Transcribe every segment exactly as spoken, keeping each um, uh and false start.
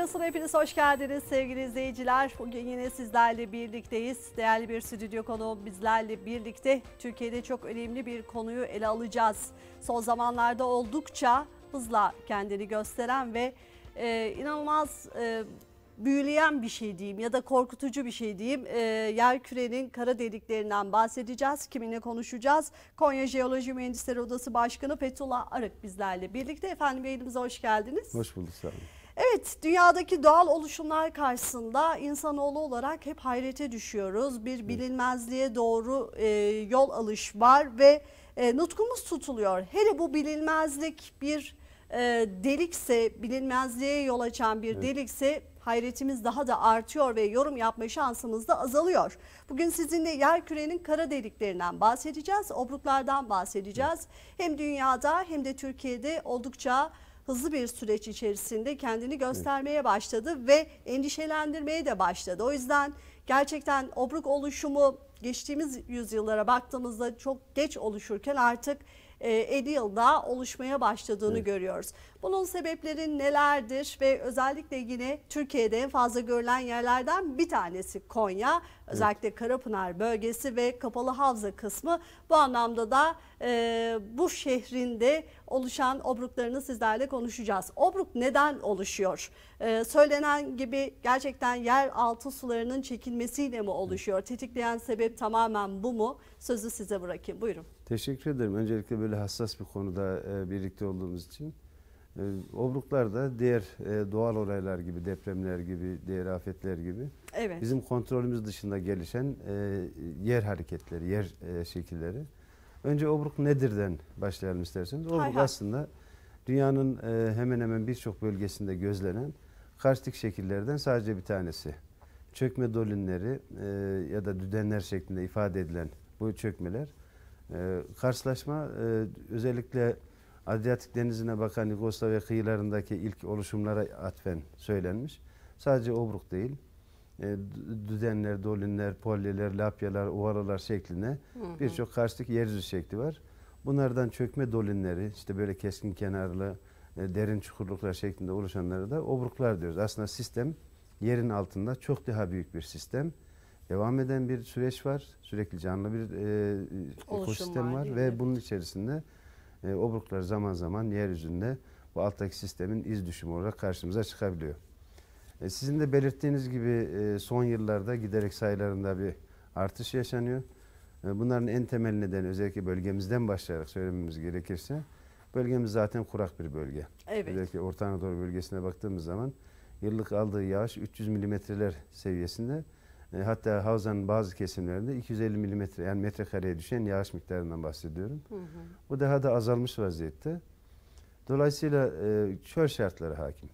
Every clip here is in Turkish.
Arası'na hepiniz hoş geldiniz sevgili izleyiciler. Bugün yine sizlerle birlikteyiz. Değerli bir stüdyo konuğum bizlerle birlikte. Türkiye'de çok önemli bir konuyu ele alacağız. Son zamanlarda oldukça hızla kendini gösteren ve e, inanılmaz e, büyüleyen bir şey diyeyim ya da korkutucu bir şey diyeyim. E, yerkürenin kara deliklerinden bahsedeceğiz. Kiminle konuşacağız? Konya Jeoloji Mühendisleri Odası Başkanı Fethullah Arık bizlerle birlikte. Efendim yayınımıza hoş geldiniz. Hoş bulduk, sağ olun. Evet, dünyadaki doğal oluşumlar karşısında insanoğlu olarak hep hayrete düşüyoruz. Bir bilinmezliğe doğru e, yol alış var ve e, nutkumuz tutuluyor. Hele bu bilinmezlik bir e, delikse, bilinmezliğe yol açan bir evet. delikse hayretimiz daha da artıyor ve yorum yapma şansımız da azalıyor. Bugün sizinle yerkürenin kara deliklerinden bahsedeceğiz, obruklardan bahsedeceğiz. Evet. Hem dünyada hem de Türkiye'de oldukça hızlı bir süreç içerisinde kendini göstermeye başladı ve endişelendirmeye de başladı. O yüzden gerçekten obruk oluşumu geçtiğimiz yüzyıllara baktığımızda çok geç oluşurken artık elli yılda oluşmaya başladığını evet. görüyoruz. Bunun sebepleri nelerdir ve özellikle yine Türkiye'de en fazla görülen yerlerden bir tanesi Konya. Özellikle evet. Karapınar bölgesi ve Kapalı Havza kısmı. Bu anlamda da e, bu şehrinde oluşan obruklarını sizlerle konuşacağız. Obruk neden oluşuyor? E, söylenen gibi gerçekten yeraltı sularının çekilmesiyle mi oluşuyor? Tetikleyen sebep tamamen bu mu? Sözü size bırakayım. Buyurun. Teşekkür ederim. Öncelikle böyle hassas bir konuda e, birlikte olduğumuz için. E, obruklar da diğer e, doğal olaylar gibi, depremler gibi, diğer afetler gibi evet. bizim kontrolümüz dışında gelişen e, yer hareketleri, yer e, şekilleri. Önce obruk nedirden başlayalım isterseniz. Obruk hay hay. aslında dünyanın e, hemen hemen birçok bölgesinde gözlenen karstik şekillerden sadece bir tanesi. Çökme dolinleri e, ya da düdenler şeklinde ifade edilen bu çökmeler. Ee, karşılaşma e, özellikle Adriyatik Denizi'ne bakan Yugoslavya kıyılarındaki ilk oluşumlara atfen söylenmiş. Sadece obruk değil, e, düdenler, dolinler, polyeler, lapyalar, ovalalar şeklinde birçok karstik yeryüzü şekli var. Bunlardan çökme dolinleri, işte böyle keskin kenarlı, e, derin çukurluklar şeklinde oluşanlara da obruklar diyoruz. Aslında sistem yerin altında çok daha büyük bir sistem. Devam eden bir süreç var. Sürekli canlı bir e, ekosistem var, var ve bunun içerisinde e, obruklar zaman zaman yeryüzünde bu alttaki sistemin iz düşümü olarak karşımıza çıkabiliyor. E, sizin de belirttiğiniz gibi e, son yıllarda giderek sayılarında bir artış yaşanıyor. E, bunların en temel nedeni özellikle bölgemizden başlayarak söylememiz gerekirse bölgemiz zaten kurak bir bölge. Evet. Özellikle Orta Anadolu bölgesine baktığımız zaman yıllık aldığı yağış üç yüz milimetreler seviyesinde. Hatta havzanın bazı kesimlerinde iki yüz elli milimetre yani metrekareye düşen yağış miktarından bahsediyorum. Hı hı. Bu daha da azalmış vaziyette. Dolayısıyla e, çöl şartları hakim.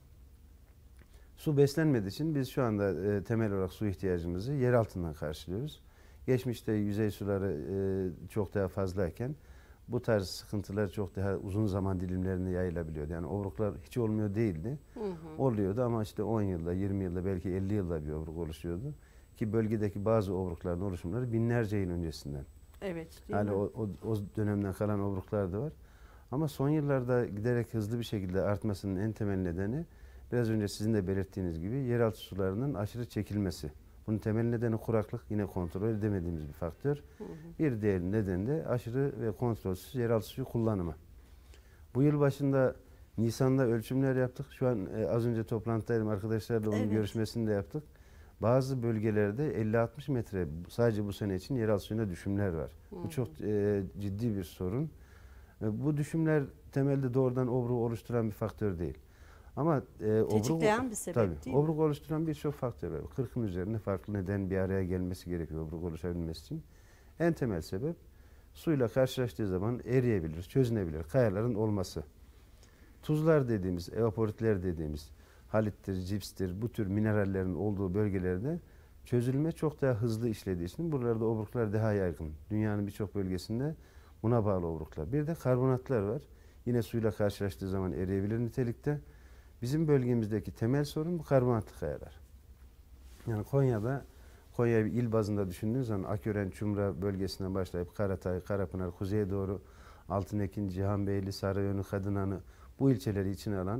Su beslenmediği için biz şu anda e, temel olarak su ihtiyacımızı yer altından karşılıyoruz. Geçmişte yüzey suları e, çok daha fazlayken bu tarz sıkıntılar çok daha uzun zaman dilimlerine yayılabiliyordu. Yani obruklar hiç olmuyor değildi. Hı hı. Oluyordu ama işte on yılda, yirmi yılda belki elli yılda bir obruk oluşuyordu. Ki bölgedeki bazı obrukların oluşumları binlerce yıl öncesinden. Evet. Yani o, o, o dönemden kalan obruklar da var. Ama son yıllarda giderek hızlı bir şekilde artmasının en temel nedeni biraz önce sizin de belirttiğiniz gibi yeraltı sularının aşırı çekilmesi. Bunun temel nedeni kuraklık, yine kontrol edemediğimiz bir faktör. Hı hı. Bir diğer nedeni de aşırı ve kontrolsüz yeraltı suyu kullanımı. Bu yıl başında Nisan'da ölçümler yaptık. Şu an e, az önce toplantıdaydım, arkadaşlarla onun evet. görüşmesini de yaptık. Bazı bölgelerde elli altmış metre sadece bu sene için yeraltı suyuna düşümler var. Hı hı. Bu çok e, ciddi bir sorun. E, bu düşümler temelde doğrudan obruğu oluşturan bir faktör değil. Ama e, tetikleyen obruk, bir sebep tabii, değil mi? Obruk oluşturan birçok faktör var. kırkın üzerinde farklı neden bir araya gelmesi gerekiyor obruk oluşabilmesi için. En temel sebep suyla karşılaştığı zaman eriyebilir, çözünebilir kayaların olması. Tuzlar dediğimiz, evaporitler dediğimiz halittir, cipstir, bu tür minerallerin olduğu bölgelerde çözülme çok daha hızlı işlediği için buralarda obruklar daha yaygın. Dünyanın birçok bölgesinde buna bağlı obruklar. Bir de karbonatlar var. Yine suyla karşılaştığı zaman eriyebilir nitelikte. Bizim bölgemizdeki temel sorun bu karbonatlı kayalar. Yani Konya'da, Konya'yı bir il bazında düşündüğünüz zaman Akören, Çumra bölgesinden başlayıp Karatay, Karapınar, kuzeye doğru Altınekin, Cihanbeyli, Sarıyönü, Kadınanı bu ilçeleri içine alan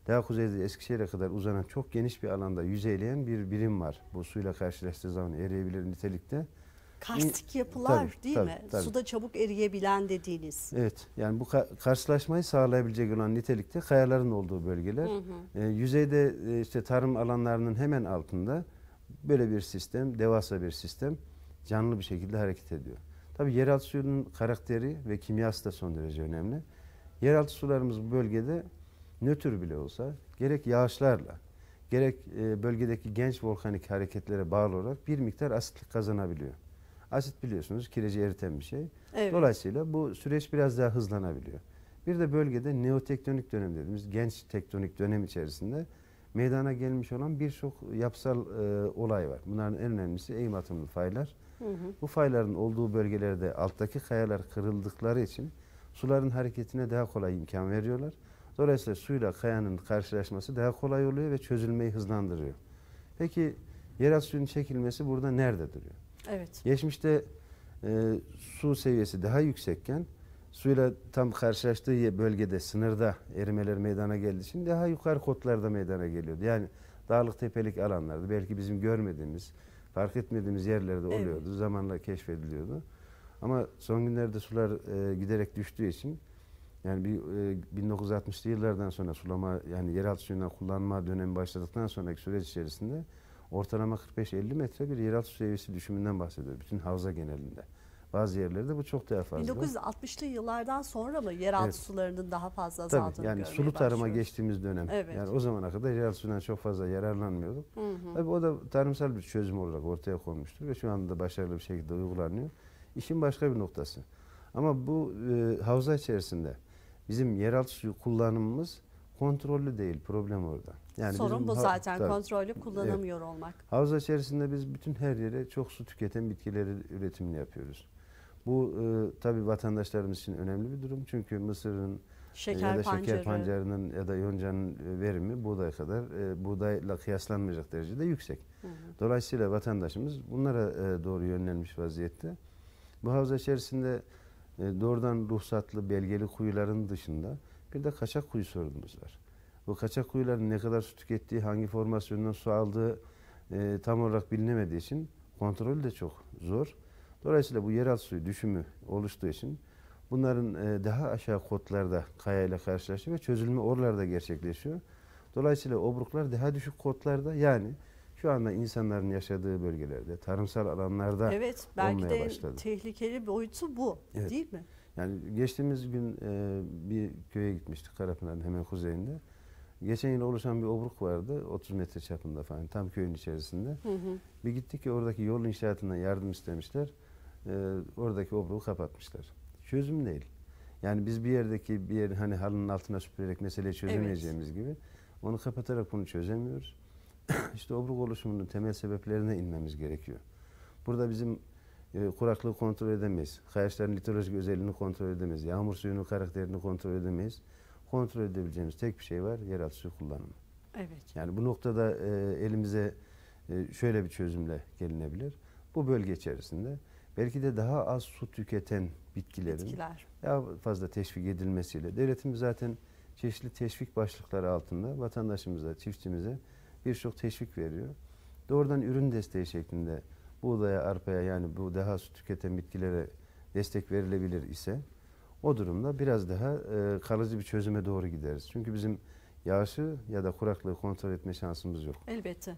daha kuzeyde Eskişehir'e kadar uzanan çok geniş bir alanda yüzeyleyen bir birim var. Bu suyla karşılaştığı zaman eriyebilir nitelikte. Karstik yapılar tabii, değil tabii, mi? tabii. Suda çabuk eriyebilen dediğiniz. Evet, yani bu ka karşılaşmayı sağlayabilecek olan nitelikte kayaların olduğu bölgeler. Hı hı. E, yüzeyde e, işte tarım alanlarının hemen altında böyle bir sistem, devasa bir sistem canlı bir şekilde hareket ediyor. Tabii yeraltı suyunun karakteri ve kimyası da son derece önemli. Yeraltı sularımız bu bölgede nötr bile olsa gerek yağışlarla gerek e, bölgedeki genç volkanik hareketlere bağlı olarak bir miktar asitlik kazanabiliyor. Asit biliyorsunuz kireci eriten bir şey. Evet. Dolayısıyla bu süreç biraz daha hızlanabiliyor. Bir de bölgede neotektonik dönem dediğimiz genç tektonik dönem içerisinde meydana gelmiş olan birçok yapısal e, olay var. Bunların en önemlisi eğim atımlı faylar. Hı hı. Bu fayların olduğu bölgelerde alttaki kayalar kırıldıkları için suların hareketine daha kolay imkan veriyorlar. Dolayısıyla suyla kayanın karşılaşması daha kolay oluyor ve çözülmeyi hızlandırıyor. Peki yeraltı suyunun çekilmesi burada nerede duruyor? Evet. Geçmişte e, su seviyesi daha yüksekken suyla tam karşılaştığı bölgede sınırda erimeler meydana geldiği için daha yukarı kotlarda meydana geliyordu. Yani dağlık tepelik alanlarda belki bizim görmediğimiz, fark etmediğimiz yerlerde oluyordu. Evet. Zamanla keşfediliyordu. Ama son günlerde sular e, giderek düştüğü için yani bir e, bin dokuz yüz altmışlı yıllardan sonra sulama yani yeraltı suyundan kullanma dönemi başladıktan sonraki süreç içerisinde ortalama kırk beş elli metre bir yeraltı seviyesi düşümünden bahsediyor. Bütün havza genelinde. Bazı yerlerde bu çok daha fazla. bin dokuz yüz altmışlı yıllardan sonra mı yeraltı evet. sularının daha fazla azaldığını Tabii, yani görmeye sulu tarıma başlıyoruz. geçtiğimiz dönem. Evet. Yani o zamana kadar yeraltı suyundan çok fazla yararlanmıyorduk. Hı hı. Tabii o da tarımsal bir çözüm olarak ortaya konmuştur ve şu anda da başarılı bir şekilde uygulanıyor. İşin başka bir noktası. Ama bu e, havza içerisinde bizim yeraltı suyu kullanımımız kontrollü değil. Problem orada. Yani sorun bu zaten. Tabii, kontrollü kullanamıyor evet. olmak. Havza içerisinde biz bütün her yere çok su tüketen bitkileri üretimini yapıyoruz. Bu e, tabii vatandaşlarımız için önemli bir durum. Çünkü mısırın şeker ya da pancarı. şeker pancarının ya da yoncanın verimi buğday kadar e, buğdayla kıyaslanmayacak derecede yüksek. Hı hı. Dolayısıyla vatandaşımız bunlara e, doğru yönlenmiş vaziyette. Bu havza içerisinde e, doğrudan ruhsatlı belgeli kuyuların dışında bir de kaçak kuyu sorunumuz var. Bu kaçak kuyuların ne kadar su tükettiği, hangi formasyondan su aldığı e, tam olarak bilinemediği için kontrolü de çok zor. Dolayısıyla bu yeraltı suyu düşümü oluştuğu için bunların e, daha aşağı kotlarda kayayla karşılaşıyor ve çözülme oralarda gerçekleşiyor. Dolayısıyla obruklar daha düşük kotlarda yani şu anda insanların yaşadığı bölgelerde, tarımsal alanlarda evet, belki olmaya de başladı. Tehlikeli boyutu bu, evet. değil mi? Yani geçtiğimiz gün e, bir köye gitmiştik Karapınar'ın hemen kuzeyinde. Geçen yıl oluşan bir obruk vardı otuz metre çapında falan tam köyün içerisinde. Hı hı. Bir gittik ki oradaki yol inşaatından yardım istemişler. E, oradaki obruğu kapatmışlar. Çözüm değil. Yani biz bir yerdeki bir yer hani halının altına süpürerek meseleyi çözemeyeceğimiz evet. gibi onu kapatarak bunu çözemiyoruz. İşte obruk oluşumunun temel sebeplerine inmemiz gerekiyor. Burada bizim e, kuraklığı kontrol edemeyiz. Kayaçların litrolojik özelliğini kontrol edemeyiz. Yağmur suyunun karakterini kontrol edemeyiz. Kontrol edebileceğimiz tek bir şey var, yeraltı suyu kullanımı. Evet. Yani bu noktada e, elimize e, şöyle bir çözümle gelinebilir. Bu bölge içerisinde belki de daha az su tüketen bitkilerin Bitkiler. daha fazla teşvik edilmesiyle devletimiz zaten çeşitli teşvik başlıkları altında vatandaşımıza, çiftçimize birçok teşvik veriyor. Doğrudan ürün desteği şeklinde buğdaya, arpaya yani bu daha su tüketen bitkilere destek verilebilir ise o durumda biraz daha e, kalıcı bir çözüme doğru gideriz. Çünkü bizim yağışı ya da kuraklığı kontrol etme şansımız yok. Elbette.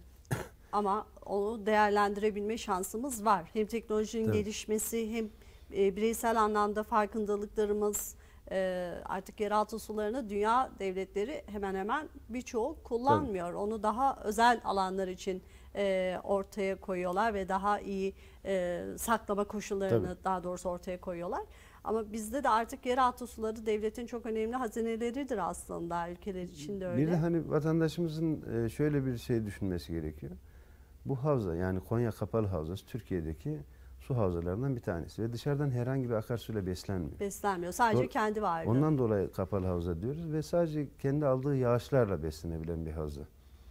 Ama onu değerlendirebilme şansımız var. Hem teknolojinin Tabii. gelişmesi hem e, bireysel anlamda farkındalıklarımız e, artık yeraltı sularını dünya devletleri hemen hemen birçoğu kullanmıyor. Tabii. Onu daha özel alanlar için e, ortaya koyuyorlar ve daha iyi e, saklama koşullarını Tabii. daha doğrusu ortaya koyuyorlar. Ama bizde de artık yeraltı suları devletin çok önemli hazineleridir aslında, ülkeler için de öyle. Bir de hani vatandaşımızın şöyle bir şey düşünmesi gerekiyor. Bu havza yani Konya Kapalı Havzası Türkiye'deki su havzalarından bir tanesi ve dışarıdan herhangi bir akarsuyla beslenmiyor. Beslenmiyor. Sadece Do kendi varlığı. Ondan dolayı kapalı havza diyoruz ve sadece kendi aldığı yağışlarla beslenebilen bir havza.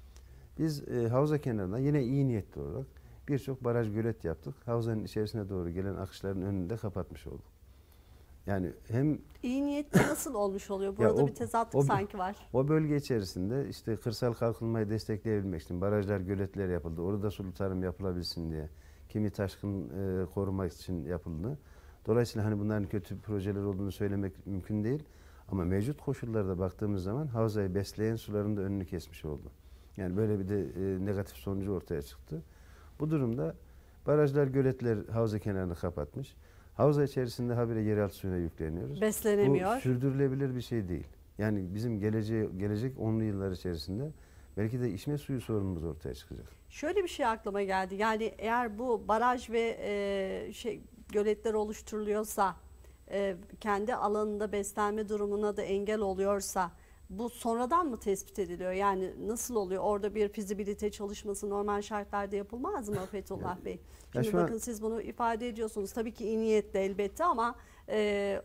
Biz e, havza kenarında yine iyi niyetli olarak birçok baraj gölet yaptık. Havzanın içerisine doğru gelen akışların önünü de kapatmış olduk. Yani hem iyi niyetli nasıl olmuş oluyor? Burada o, bir tezatlık o, sanki var. O bölge içerisinde işte kırsal kalkınmayı destekleyebilmek için barajlar, göletler yapıldı. Orada sulu tarım yapılabilsin diye. Kimi taşkın e, korumak için yapıldı. Dolayısıyla hani bunların kötü projeler olduğunu söylemek mümkün değil. Ama mevcut koşullarda baktığımız zaman havzayı besleyen suların da önünü kesmiş oldu. Yani böyle bir de e, negatif sonucu ortaya çıktı. Bu durumda barajlar, göletler havza kenarını kapatmış. Havza içerisinde habire yeraltı suyuna yükleniyoruz. Beslenemiyor. Bu sürdürülebilir bir şey değil. Yani bizim geleceğe, gelecek onlu yıllar içerisinde belki de içme suyu sorunumuz ortaya çıkacak. Şöyle bir şey aklıma geldi. Yani eğer bu baraj ve e, şey göletler oluşturuluyorsa, e, kendi alanında beslenme durumuna da engel oluyorsa, bu sonradan mı tespit ediliyor? Yani nasıl oluyor? Orada bir fizibilite çalışması normal şartlarda yapılmaz mı Fethullah Bey? Şimdi bakın an... siz bunu ifade ediyorsunuz. Tabii ki iyi niyetle elbette ama e,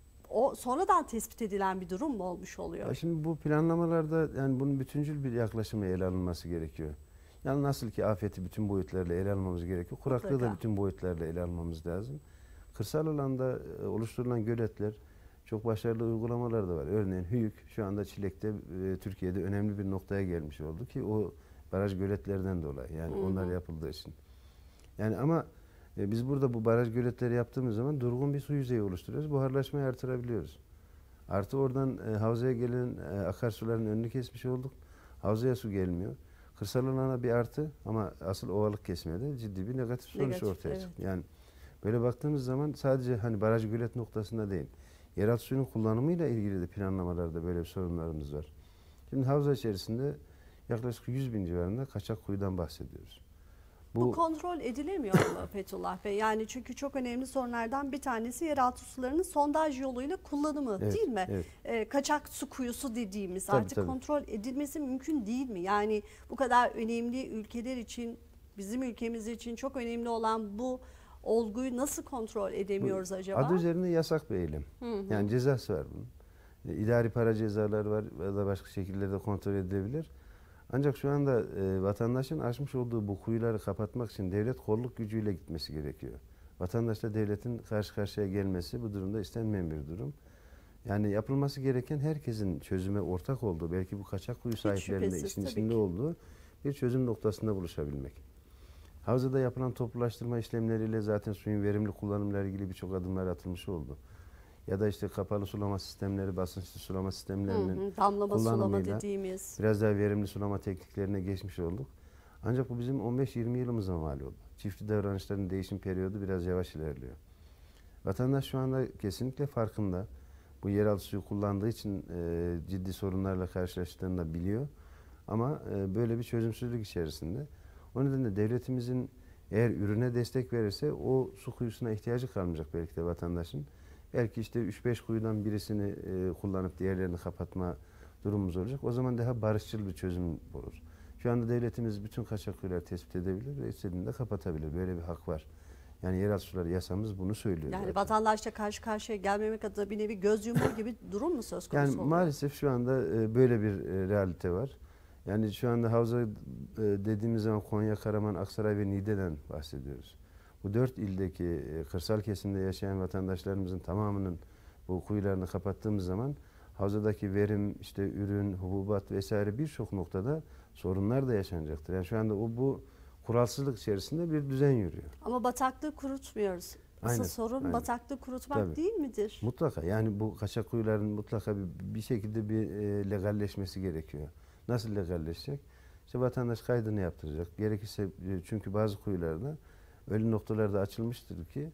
o sonradan tespit edilen bir durum mu olmuş oluyor? Ya şimdi bu planlamalarda yani bunun bütüncül bir yaklaşımı ele alınması gerekiyor. Yani nasıl ki afeti bütün boyutlarla ele almamız gerekiyor. Kuraklığı Mutlaka. da bütün boyutlarla ele almamız lazım. Kırsal alanda oluşturulan göletler çok başarılı uygulamalar da var. Örneğin Hüyük şu anda Çilek'te e, Türkiye'de önemli bir noktaya gelmiş oldu ki o baraj göletlerden dolayı. Yani hı hı. onlar yapıldığı için. Yani ama e, biz burada bu baraj göletleri yaptığımız zaman durgun bir su yüzeyi oluşturuyoruz. Buharlaşmayı artırabiliyoruz. Artı oradan e, havzaya gelen e, akarsuların önünü kesmiş olduk. Havzaya su gelmiyor. Kırsal alana bir artı ama asıl ovalık kesmede ciddi bir negatif sonuç negatif, ortaya evet. çıktı. Yani böyle baktığımız zaman sadece hani baraj gölet noktasında değil. Yeraltı suyunun kullanımıyla ilgili de planlamalarda böyle bir sorunlarımız var. Şimdi havza içerisinde yaklaşık yüz bin civarında kaçak kuyudan bahsediyoruz. Bu, Bu kontrol edilemiyor mu Fethullah Bey? Yani çünkü çok önemli sorunlardan bir tanesi yeraltı sularının sondaj yoluyla kullanımı evet, değil mi? Evet. E, kaçak su kuyusu dediğimiz tabii, artık tabii. kontrol edilmesi mümkün değil mi? Yani bu kadar önemli ülkeler için, bizim ülkemiz için çok önemli olan bu olguyu nasıl kontrol edemiyoruz bu, acaba? Adı üzerinde yasak bir eylem. Hı hı. Yani cezası var bunun. E, idari para cezaları var ya da başka şekillerde kontrol edilebilir. Ancak şu anda e, vatandaşın açmış olduğu bu kuyuları kapatmak için devlet kolluk gücüyle gitmesi gerekiyor. Vatandaşla devletin karşı karşıya gelmesi bu durumda istenmeyen bir durum. Yani yapılması gereken herkesin çözüme ortak olduğu, belki bu kaçak kuyu sahiplerinde işin içinde olduğu bir çözüm noktasında buluşabilmek. Havzada yapılan toplulaştırma işlemleriyle zaten suyun verimli kullanımıyla ilgili birçok adımlar atılmış oldu. Ya da işte kapalı sulama sistemleri, basınçlı sulama sistemlerinin hı hı, damlama kullanımıyla sulama dediğimiz biraz daha verimli sulama tekniklerine geçmiş olduk. Ancak bu bizim on beş yirmi yılımıza mal oldu. Çiftçi davranışların değişim periyodu biraz yavaş ilerliyor. Vatandaş şu anda kesinlikle farkında. Bu yeraltı suyu kullandığı için e, ciddi sorunlarla karşılaştığını da biliyor. Ama e, böyle bir çözümsüzlük içerisinde. O nedenle devletimizin eğer ürüne destek verirse o su kuyusuna ihtiyacı kalmayacak belki de vatandaşın. Belki işte üç beş kuyudan birisini e, kullanıp diğerlerini kapatma durumumuz olacak. O zaman daha barışçıl bir çözüm olur. Şu anda devletimiz bütün kaçak kuyuları tespit edebilir ve istediğinde kapatabilir. Böyle bir hak var. Yani yeraltı suları yasamız bunu söylüyor. Yani zaten. Vatandaşla karşı karşıya gelmemek adına bir nevi göz yumur gibi durum mu söz konusu yani oluyor? Maalesef şu anda e, böyle bir e, realite var. Yani şu anda havza e, dediğimiz zaman Konya, Karaman, Aksaray ve Niğde'den bahsediyoruz. Bu dört ildeki e, kırsal kesimde yaşayan vatandaşlarımızın tamamının bu kuyularını kapattığımız zaman havzadaki verim, işte ürün, hububat vesaire birçok noktada sorunlar da yaşanacaktır. Yani şu anda o bu kuralsızlık içerisinde bir düzen yürüyor. Ama bataklığı kurutmuyoruz. Asıl aynen, sorun aynen. bataklığı kurutmak Tabii. değil midir? Mutlaka. Yani bu kaçak kuyuların mutlaka bir, bir şekilde bir e, legalleşmesi gerekiyor. Nasıl legalleşecek? İşte vatandaş kaydını yaptıracak. Gerekirse çünkü bazı kuyularda öyle noktalarda açılmıştır ki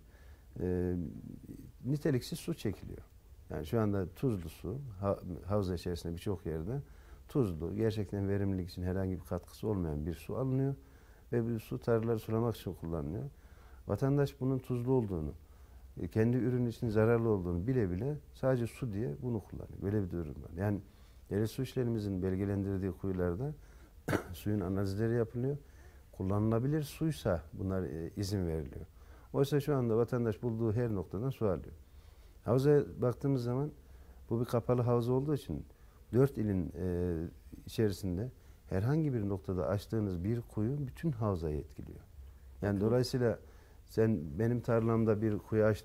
e, niteliksiz su çekiliyor. Yani şu anda tuzlu su, ha, havza içerisinde birçok yerde tuzlu, gerçekten verimlilik için herhangi bir katkısı olmayan bir su alınıyor ve bu su tarlaları sulamak için kullanılıyor. Vatandaş bunun tuzlu olduğunu, kendi ürün için zararlı olduğunu bile bile sadece su diye bunu kullanıyor. Böyle bir durum var. Yani devlet su işlerimizin belgelendirdiği kuyularda suyun analizleri yapılıyor. Kullanılabilir suysa bunlar e, izin veriliyor. Oysa şu anda vatandaş bulduğu her noktadan su alıyor. Havzaya baktığımız zaman bu bir kapalı havza olduğu için dört ilin e, içerisinde herhangi bir noktada açtığınız bir kuyu bütün havzayı etkiliyor. Yani Bakın. dolayısıyla sen benim tarlamda bir kuyu açtım,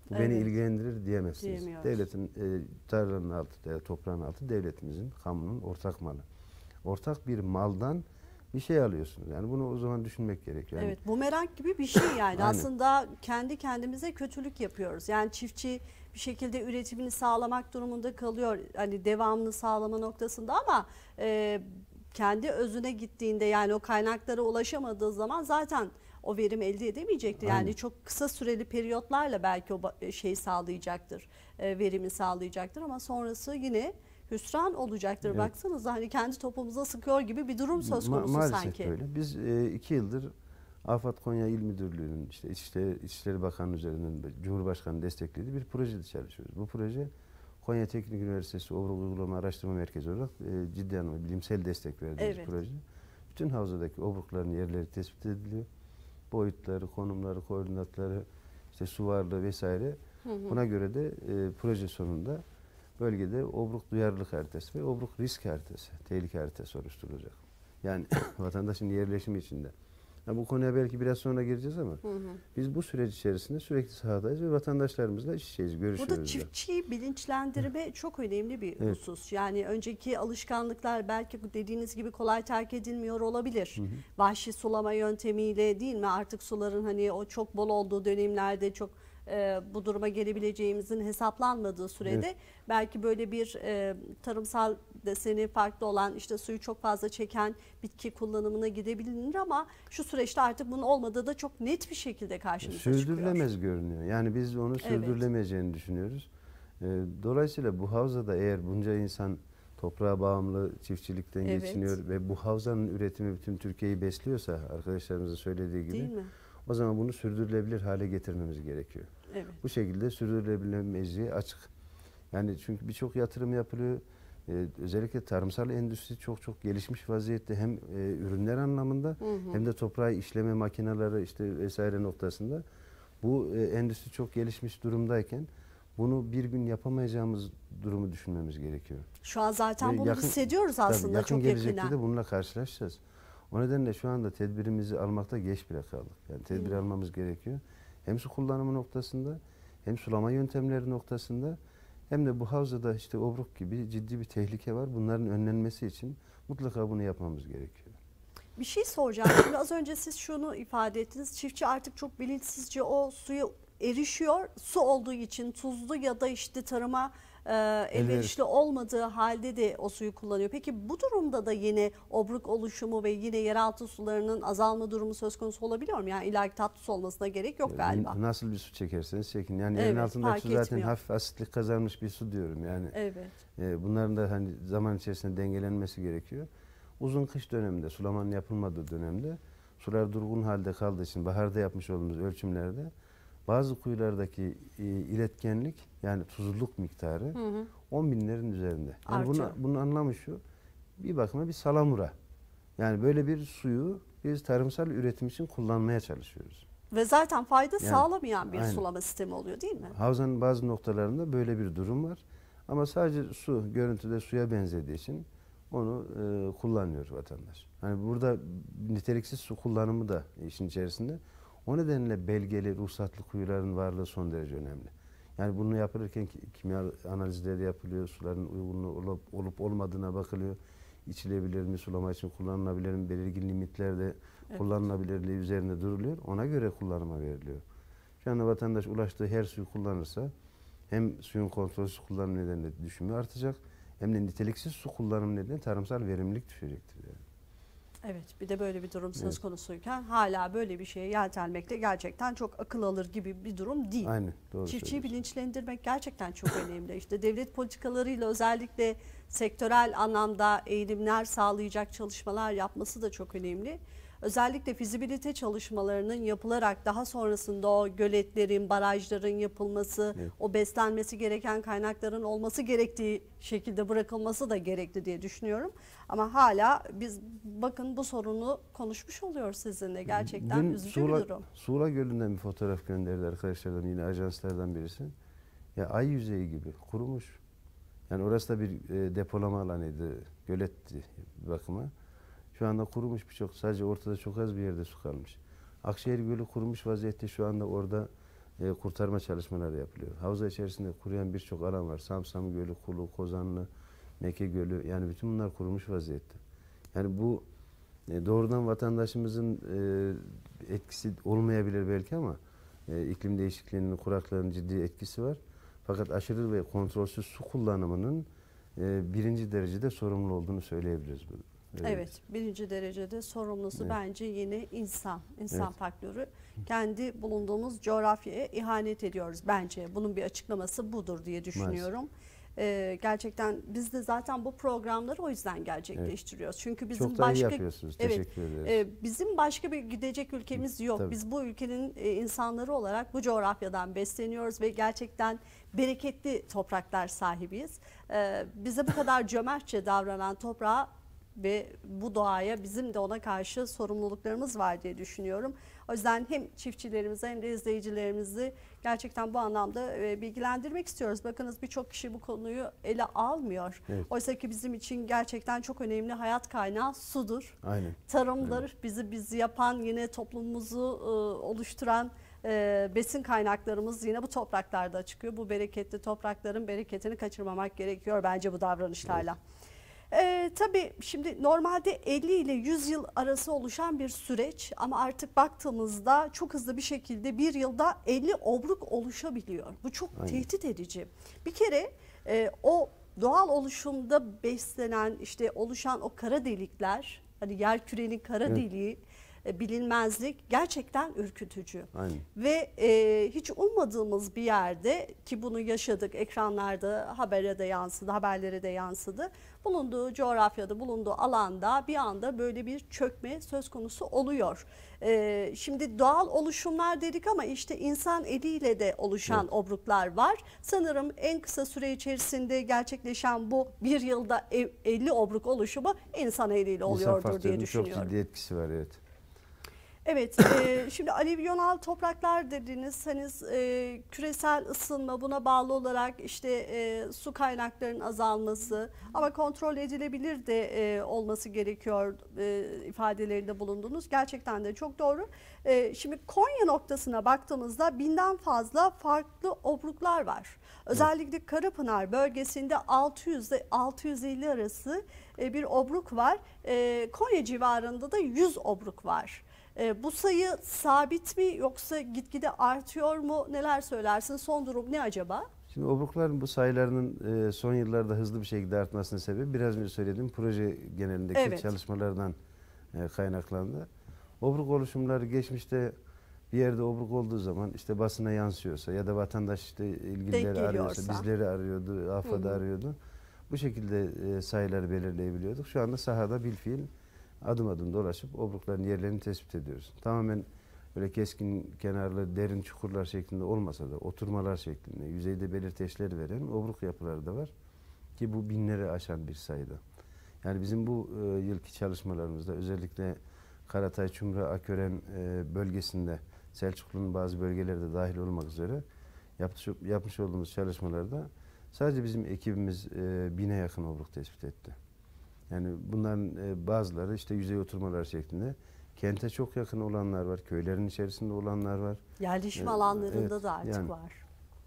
Bu Evet. beni ilgilendirir diyemezsiniz. Diyemiyoruz. Devletin e, tarlanın altı, toprağın altı devletimizin, kamunun ortak malı. Ortak bir maldan bir şey alıyorsunuz. Yani bunu o zaman düşünmek gerekiyor. Yani, Evet, bumerang gibi bir şey yani. Aynen. Aslında kendi kendimize kötülük yapıyoruz. Yani çiftçi bir şekilde üretimini sağlamak durumunda kalıyor. Hani devamını sağlama noktasında ama e, kendi özüne gittiğinde, yani o kaynaklara ulaşamadığı zaman zaten o verim elde edemeyecektir. Yani Aynen. çok kısa süreli periyotlarla belki o şeyi sağlayacaktır, e, verimi sağlayacaktır ama sonrası yine hüsran olacaktır. Evet. Baksanıza, hani kendi topumuza sıkıyor gibi bir durum söz konusu Ma maalesef sanki. böyle. Biz e, iki yıldır AFAD Konya İl Müdürlüğü'nün, işte İçişleri, İçişleri Bakanlığı üzerinden Cumhurbaşkanı desteklediği bir projede çalışıyoruz. Bu proje Konya Teknik Üniversitesi Obruk Uygulama Araştırma Merkezi olarak e, ciddi anlamda bilimsel destek verdiğimiz Evet. proje. Bütün havzadaki obrukların yerleri tespit ediliyor. Boyutları, konumları, koordinatları, işte su varlığı vesaire. Hı hı. Buna göre de e, proje sonunda bölgede obruk duyarlılık haritası ve obruk risk haritası, tehlike haritası oluşturulacak. Yani vatandaşın yerleşimi içinde. Ya bu konuya belki biraz sonra gireceğiz ama Hı hı. biz bu süreç içerisinde sürekli sahadayız ve vatandaşlarımızla iç içeyiz, görüşüyoruz. Burada da. çiftçiyi bilinçlendirme çok önemli bir Evet. husus. Yani önceki alışkanlıklar belki dediğiniz gibi kolay terk edilmiyor olabilir. Hı hı. Vahşi sulama yöntemiyle değil mi? Artık suların hani o çok bol olduğu dönemlerde çok e, bu duruma gelebileceğimizin hesaplanmadığı sürede Evet. belki böyle bir e, tarımsal deseni farklı olan, işte suyu çok fazla çeken bitki kullanımına gidebilir ama şu süreçte artık bunun olmadığı da çok net bir şekilde karşımıza çıkıyor. Sürdürülemez görünüyor. Yani biz onu sürdürülemeyeceğini evet. düşünüyoruz. Ee, dolayısıyla bu havzada eğer bunca insan toprağa bağımlı çiftçilikten Evet. geçiniyor ve bu havzanın üretimi bütün Türkiye'yi besliyorsa, arkadaşlarımızın söylediği gibi, Değil mi? o zaman bunu sürdürülebilir hale getirmemiz gerekiyor. Evet. Bu şekilde sürdürülebilirliğe açık. Yani çünkü birçok yatırım yapılıyor. Ee, özellikle tarımsal endüstri çok çok gelişmiş vaziyette, hem e, ürünler anlamında hı hı. hem de toprağı işleme makineleri işte vesaire noktasında. Bu e, endüstri çok gelişmiş durumdayken bunu bir gün yapamayacağımız durumu düşünmemiz gerekiyor. Şu an zaten Ve bunu yakın, hissediyoruz aslında, tabii yakın çok gelecekte yakından. de bununla karşılaşacağız. O nedenle şu anda tedbirimizi almakta geç bile kaldık. Yani tedbir hmm. almamız gerekiyor. Hem su kullanımı noktasında, hem sulama yöntemleri noktasında, hem de bu havzada işte obruk gibi ciddi bir tehlike var. Bunların önlenmesi için mutlaka bunu yapmamız gerekiyor. Bir şey soracağım. Şimdi az önce siz şunu ifade ettiniz. Çiftçi artık çok bilinçsizce o suya erişiyor. Su olduğu için tuzlu ya da işte tarıma e, elverişli olmadığı halde de o suyu kullanıyor. Peki bu durumda da yine obruk oluşumu ve yine yeraltı sularının azalma durumu söz konusu olabiliyor mu? Yani illa ki tatlı su olmasına gerek yok galiba. Nasıl bir su çekerseniz çekin. Yani evet, yerin altındaki su zaten etmiyor. hafif asitlik kazanmış bir su diyorum yani. Evet. E, bunların da hani zaman içerisinde dengelenmesi gerekiyor. Uzun kış döneminde, sulamanın yapılmadığı dönemde sular durgun halde kaldığı için baharda yapmış olduğumuz ölçümlerde bazı kuyulardaki e, iletkenlik, yani tuzluluk miktarı hı hı. on binlerin üzerinde. Yani bunu, bunun anlamı şu, bir bakıma bir salamura. Yani böyle bir suyu biz tarımsal üretim için kullanmaya çalışıyoruz. Ve zaten fayda yani, sağlamayan bir aynen. sulama sistemi oluyor değil mi? Havzanın bazı noktalarında böyle bir durum var. Ama sadece su, görüntüde suya benzediği için onu e, kullanıyor vatandaş. Hani burada niteliksiz su kullanımı da işin içerisinde. O nedenle belgeli, ruhsatlı kuyuların varlığı son derece önemli. Yani bunu yapılırken kimya analizleri yapılıyor, suların uygunluğu olup, olup olmadığına bakılıyor. İçilebilir mi, sulama için kullanılabilir mi, belirgin limitlerde evet. kullanılabilirliği üzerinde duruluyor. Ona göre kullanıma veriliyor. Şu anda vatandaş ulaştığı her suyu kullanırsa hem suyun kontrolsüz kullanım nedeniyle düşümü artacak, hem de niteliksiz su kullanımı nedeniyle tarımsal verimlilik düşecektir. Yani. Evet, bir de böyle bir durum söz evet. konusuyken hala böyle bir şeye yeltenmek de gerçekten çok akıl alır gibi bir durum değil. Aynen, doğru. Çiftçiyi bilinçlendirmek gerçekten çok önemli. İşte devlet politikalarıyla özellikle sektörel anlamda eğilimler sağlayacak çalışmalar yapması da çok önemli. Özellikle fizibilite çalışmalarının yapılarak daha sonrasında o göletlerin, barajların yapılması, evet. o beslenmesi gereken kaynakların olması gerektiği şekilde bırakılması da gerekli diye düşünüyorum. Ama hala biz bakın bu sorunu konuşmuş oluyoruz sizinle. Gerçekten Dün üzücü Suğla, bir durum. Suğla Gölü'nden bir fotoğraf gönderdi arkadaşlardan, yine ajanslardan birisi. Ya ay yüzeyi gibi kurumuş. Yani orası da bir e, depolama alanıydı, göletti bir bakıma. Şu anda kurumuş birçok, sadece ortada çok az bir yerde su kalmış. Akşehir Gölü kurumuş vaziyette, şu anda orada e, kurtarma çalışmaları yapılıyor. Havza içerisinde kuruyan birçok alan var. Samsam Gölü, Kulu, Kozanlı, Meke Gölü, yani bütün bunlar kurumuş vaziyette. Yani bu e, doğrudan vatandaşımızın e, etkisi olmayabilir belki ama e, iklim değişikliğinin, kuraklığın ciddi etkisi var. Fakat aşırı ve kontrolsüz su kullanımının e, birinci derecede sorumlu olduğunu söyleyebiliriz. Evet, evet, birinci derecede sorumlusu evet. bence yine insan, insan evet. faktörü. Kendi bulunduğumuz coğrafyaya ihanet ediyoruz bence. Bunun bir açıklaması budur diye düşünüyorum. Ee, gerçekten biz de zaten bu programları o yüzden gerçekleştiriyoruz. Evet. Çünkü bizim çok daha başka iyi yapıyorsunuz. Teşekkür evet, ederiz. E, bizim başka bir gidecek ülkemiz yok. Tabii. Biz bu ülkenin e, insanları olarak bu coğrafyadan besleniyoruz ve gerçekten bereketli topraklar sahibiyiz. E, bize bu kadar cömertçe davranan toprağa ve bu doğaya bizim de ona karşı sorumluluklarımız var diye düşünüyorum. O yüzden hem çiftçilerimizi hem de izleyicilerimizi gerçekten bu anlamda bilgilendirmek istiyoruz. Bakınız birçok kişi bu konuyu ele almıyor. Evet. Oysa ki bizim için gerçekten çok önemli hayat kaynağı sudur. Aynen. Tarımdır. Aynen. Bizi bizi yapan, yine toplumumuzu oluşturan besin kaynaklarımız yine bu topraklarda çıkıyor. Bu bereketli toprakların bereketini kaçırmamak gerekiyor bence bu davranışlarla. Evet. Ee, tabii şimdi normalde elli ile yüz yıl arası oluşan bir süreç ama artık baktığımızda çok hızlı bir şekilde bir yılda elli obruk oluşabiliyor. Bu çok Aynen. tehdit edici. Bir kere e, o doğal oluşumda beslenen, işte oluşan o kara delikler, hani yerkürenin kara evet. deliği, bilinmezlik gerçekten ürkütücü. Aynen. Ve e, hiç ummadığımız bir yerde, ki bunu yaşadık, ekranlarda, habere de yansıdı, haberlere de yansıdı. Bulunduğu coğrafyada, bulunduğu alanda bir anda böyle bir çökme söz konusu oluyor. E, şimdi doğal oluşumlar dedik ama işte insan eliyle de oluşan evet. obruklar var. Sanırım en kısa süre içerisinde gerçekleşen bu bir yılda elli obruk oluşumu insan eliyle oluyordur İnsan diye düşünüyorum. çok ciddi etkisi var, evet. Evet, e, şimdi alüvyonal topraklar dediniz, hani e, küresel ısınma, buna bağlı olarak işte e, su kaynaklarının azalması ama kontrol edilebilir de e, olması gerekiyor e, ifadelerinde bulundunuz. Gerçekten de çok doğru. E, şimdi Konya noktasına baktığımızda binden fazla farklı obruklar var. Özellikle evet. Karapınar bölgesinde altı yüz ile altı yüz elli arası e, bir obruk var. E, Konya civarında da yüz obruk var. E, bu sayı sabit mi yoksa gitgide artıyor mu? Neler söylersin? Son durum ne acaba? Şimdi obrukların bu sayılarının e, son yıllarda hızlı bir şekilde artmasının sebebi biraz önce söylediğim proje genelindeki evet. çalışmalardan e, kaynaklandı. Obruk oluşumları geçmişte bir yerde obruk olduğu zaman işte basına yansıyorsa ya da vatandaş işte ilgilileri arıyorsa, bizleri arıyordu, A F A D'ı arıyordu. Bu şekilde e, sayıları belirleyebiliyorduk. Şu anda sahada bilfiil adım adım dolaşıp obrukların yerlerini tespit ediyoruz. Tamamen böyle keskin kenarlı derin çukurlar şeklinde olmasa da oturmalar şeklinde yüzeyde belirteçler veren obruk yapıları da var. Ki bu binleri aşan bir sayıda. Yani bizim bu e, yılki çalışmalarımızda özellikle Karatay, Çumra, Akören e, bölgesinde Selçuklu'nun bazı bölgeleri de dahil olmak üzere yapmış, yapmış olduğumuz çalışmalarda sadece bizim ekibimiz e, bine yakın obruk tespit etti. Yani bunların bazıları işte yüzey oturmalar şeklinde. Kente çok yakın olanlar var, köylerin içerisinde olanlar var. Yerleşim ee, alanlarında evet, da artık yani. var.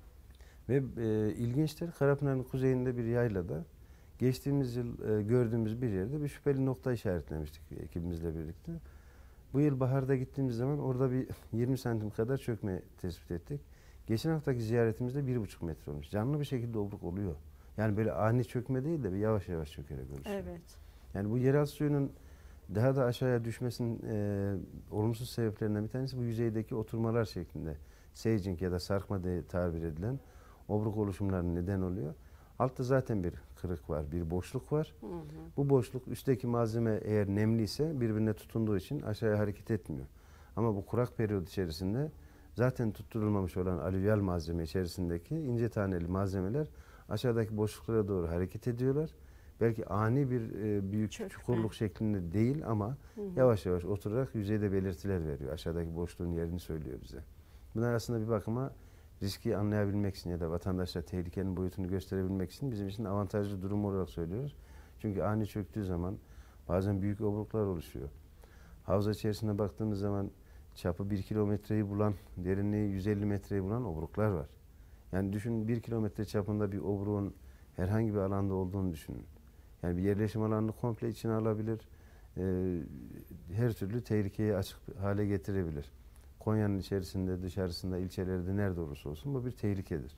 Ve e, ilginçtir, Karapınar'ın kuzeyinde bir yaylada geçtiğimiz yıl e, gördüğümüz bir yerde bir şüpheli nokta işaretlemiştik ekibimizle birlikte. Bu yıl baharda gittiğimiz zaman orada bir yirmi santim kadar çökme tespit ettik. Geçen haftaki ziyaretimizde bir buçuk metre olmuş. Canlı bir şekilde obruk oluyor. Yani böyle ani çökme değil de bir yavaş yavaş çökerek oluşuyor. Evet. Yani bu yeraltı suyunun daha da aşağıya düşmesinin e, olumsuz sebeplerinden bir tanesi bu yüzeydeki oturmalar şeklinde seycing ya da sarkma diye tabir edilen obruk oluşumlarının neden oluyor. Altta zaten bir kırık var, bir boşluk var. Hı hı. Bu boşluk üstteki malzeme eğer nemliyse birbirine tutunduğu için aşağıya hareket etmiyor. Ama bu kurak periyot içerisinde zaten tutturulmamış olan alüvyal malzeme içerisindeki ince taneli malzemeler aşağıdaki boşluklara doğru hareket ediyorlar. Belki ani bir e, büyük Çökme. çukurluk şeklinde değil ama hı hı. yavaş yavaş oturarak yüzeyde belirtiler veriyor. Aşağıdaki boşluğun yerini söylüyor bize. Bunlar aslında bir bakıma riski anlayabilmek için ya da vatandaşlara tehlikenin boyutunu gösterebilmek için bizim için avantajlı durum olarak söylüyoruz. Çünkü ani çöktüğü zaman bazen büyük obruklar oluşuyor. Havza içerisine baktığımız zaman çapı bir kilometreyi bulan, derinliği yüz elli metreyi bulan obruklar var. Yani düşünün, bir kilometre çapında bir obruğun herhangi bir alanda olduğunu düşünün. Yani bir yerleşim alanını komple içine alabilir. E, her türlü tehlikeye açık hale getirebilir. Konya'nın içerisinde, dışarısında, ilçelerde nerede olursa olsun bu bir tehlikedir.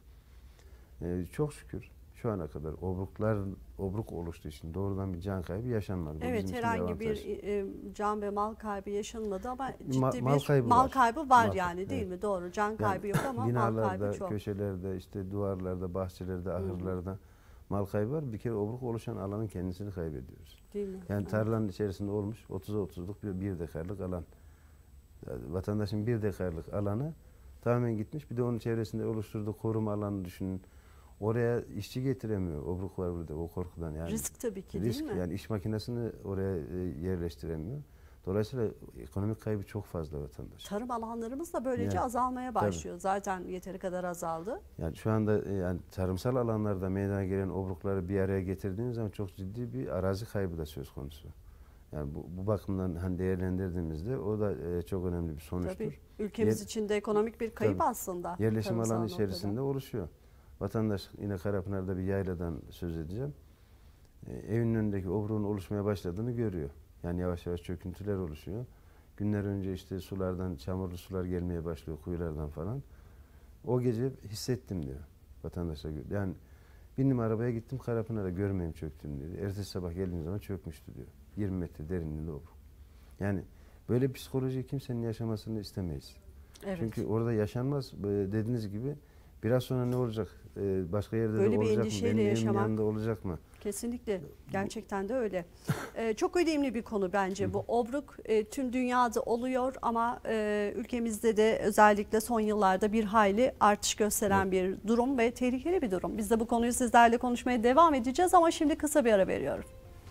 E, çok şükür şu ana kadar obruklar, obruk oluştuğu için doğrudan bir can kaybı yaşanmadı. Bu evet, herhangi bir e, can ve mal kaybı yaşanmadı ama ciddi Ma mal bir kaybı mal var. kaybı var mal, yani değil evet. mi? Doğru. Can kaybı yani, yok ama binalarda, mal kaybı çok. köşelerde, işte duvarlarda, bahçelerde, ahırlarda, hı hı, mal kaybı var. Bir kere obruk oluşan alanın kendisini kaybediyoruz. Değil mi? Yani evet. tarlanın içerisinde olmuş otuza otuzluk bir, bir dekarlık alan. Yani vatandaşın bir dekarlık alanı tamamen gitmiş. Bir de onun çevresinde oluşturduğu koruma alanı düşünün. Oraya işçi getiremiyor. Obruk var burada o korkudan. Yani risk tabii ki, risk, değil mi? yani iş makinesini oraya yerleştiremiyor. Dolayısıyla ekonomik kaybı çok fazla vatandaş. Tarım alanlarımız da böylece yani, azalmaya başlıyor. Tabii. Zaten yeteri kadar azaldı. Yani şu anda yani tarımsal alanlarda meydana gelen obrukları bir araya getirdiğiniz zaman çok ciddi bir arazi kaybı da söz konusu. Yani bu, bu bakımdan hani değerlendirdiğimizde o da e, çok önemli bir sonuçtur. Tabii. Ülkemiz Yer, için de ekonomik bir kayıp tabii, aslında. Yerleşim alanı içerisinde noktada oluşuyor. Vatandaş, yine Karapınar'da bir yayladan söz edeceğim. E, evinin önündeki obruğun oluşmaya başladığını görüyor. Yani yavaş yavaş çöküntüler oluşuyor. Günler önce işte sulardan, çamurlu sular gelmeye başlıyor, kuyulardan falan. O gece hissettim diyor vatandaşa. Yani bindim arabaya, gittim Karapınar'a, görmeyeyim çöktüm diyor. Ertesi sabah geldiğim zaman çökmüştü diyor. yirmi metre derinliğinde obruk. Yani böyle bir psikolojiyi kimsenin yaşamasını istemeyiz. Evet. Çünkü orada yaşanmaz. Dediğiniz gibi biraz sonra ne olacak? Başka yerde böyle de olacak mı? Benim evimin yanında olacak mı? Kesinlikle. Gerçekten de öyle. Ee, çok önemli bir konu bence bu. Obruk e, tüm dünyada oluyor ama e, ülkemizde de özellikle son yıllarda bir hayli artış gösteren evet. bir durum ve tehlikeli bir durum. Biz de bu konuyu sizlerle konuşmaya devam edeceğiz ama şimdi kısa bir ara veriyorum.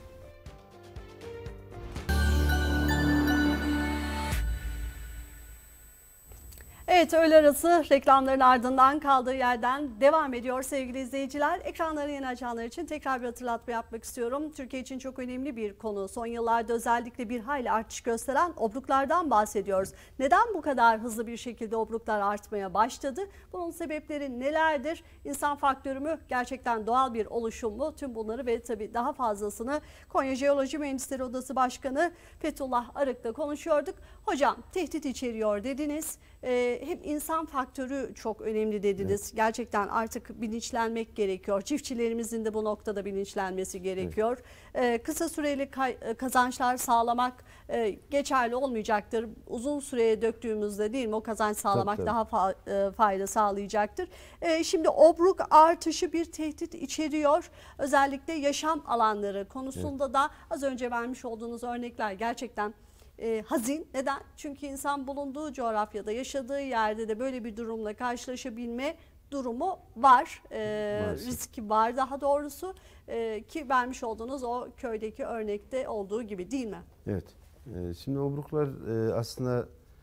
Evet, öğle arası reklamların ardından kaldığı yerden devam ediyor sevgili izleyiciler. Ekranları yeni açanlar için tekrar bir hatırlatma yapmak istiyorum. Türkiye için çok önemli bir konu. Son yıllarda özellikle bir hayli artış gösteren obruklardan bahsediyoruz. Neden bu kadar hızlı bir şekilde obruklar artmaya başladı? Bunun sebepleri nelerdir? İnsan faktörü mü? Gerçekten doğal bir oluşum mu? Tüm bunları ve tabii daha fazlasını Konya Jeoloji Mühendisleri Odası Başkanı Fethullah Arık'la konuşuyorduk. Hocam, tehdit içeriyor dediniz. Ee, hem insan faktörü çok önemli dediniz. Evet. Gerçekten artık bilinçlenmek gerekiyor. Çiftçilerimizin de bu noktada bilinçlenmesi gerekiyor. Evet. Ee, kısa süreli kazançlar sağlamak e, geçerli olmayacaktır. Uzun süreye döktüğümüzde değil mi o kazanç sağlamak tabii, tabii. daha fa e, fayda sağlayacaktır. E, şimdi obruk artışı bir tehdit içeriyor. Özellikle yaşam alanları konusunda evet. da az önce vermiş olduğunuz örnekler gerçekten E, hazin. Neden? Çünkü insan bulunduğu coğrafyada, yaşadığı yerde de böyle bir durumla karşılaşabilme durumu var. E, riski var daha doğrusu. E, ki vermiş olduğunuz o köydeki örnekte olduğu gibi değil mi? Evet. E, şimdi obruklar e, aslında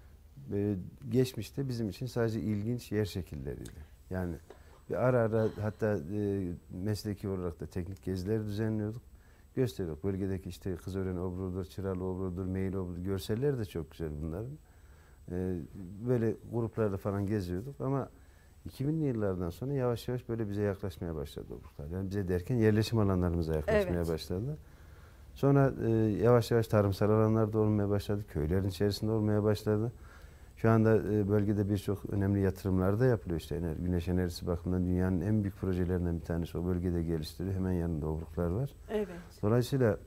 e, geçmişte bizim için sadece ilginç yer şekilleriydi. Yani bir ara ara hatta e, mesleki olarak da teknik geziler düzenliyorduk. Gösteriyor. Bölgedeki işte Kızören obruğudur, Çıralı obruğudur, Meyil obruğudur. Görselleri de çok güzel bunların. Ee, böyle gruplarda falan geziyorduk ama iki binli yıllardan sonra yavaş yavaş böyle bize yaklaşmaya başladı obruklar. Yani bize derken yerleşim alanlarımıza yaklaşmaya evet. başladı. Sonra e, yavaş yavaş tarımsal alanlarda olmaya başladı. Köylerin içerisinde olmaya başladı. Şu anda e, bölgede birçok önemli yatırımlar da yapılıyor. İşte ener, güneş enerjisi bakımından dünyanın en büyük projelerinden bir tanesi o bölgede geliştiriyor. Hemen yanında obruklar var. Evet. Dolayısıyla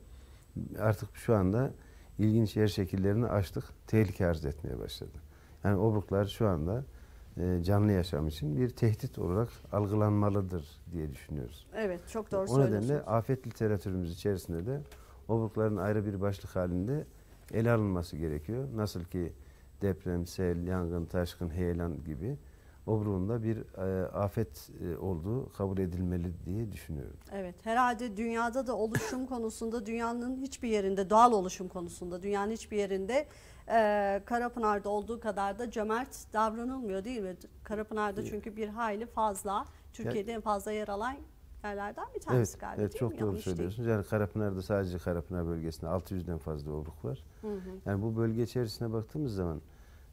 artık şu anda ilginç yer şekillerini aştık. Tehlike arz etmeye başladı. Yani obruklar şu anda e, canlı yaşam için bir tehdit olarak algılanmalıdır diye düşünüyoruz. Evet, çok doğru o söylüyorsunuz. O nedenle afet literatürümüz içerisinde de obrukların ayrı bir başlık halinde ele alınması gerekiyor. Nasıl ki deprem, sel, yangın, taşkın, heyelan gibi obruğun da bir e, afet e, olduğu kabul edilmeli diye düşünüyorum. Evet, herhalde dünyada da oluşum konusunda dünyanın hiçbir yerinde, doğal oluşum konusunda dünyanın hiçbir yerinde e, Karapınar'da olduğu kadar da cömert davranılmıyor değil mi? Karapınar'da çünkü bir hayli fazla, Türkiye'de en fazla yer alan yerlerden bir tanesi evet, galiba evet, değil çok mi? doğru Yanlış söylüyorsunuz. Değil. Yani Karapınar'da sadece Karapınar bölgesinde altı yüzden fazla obruk var. Hı hı. Yani bu bölge içerisine baktığımız zaman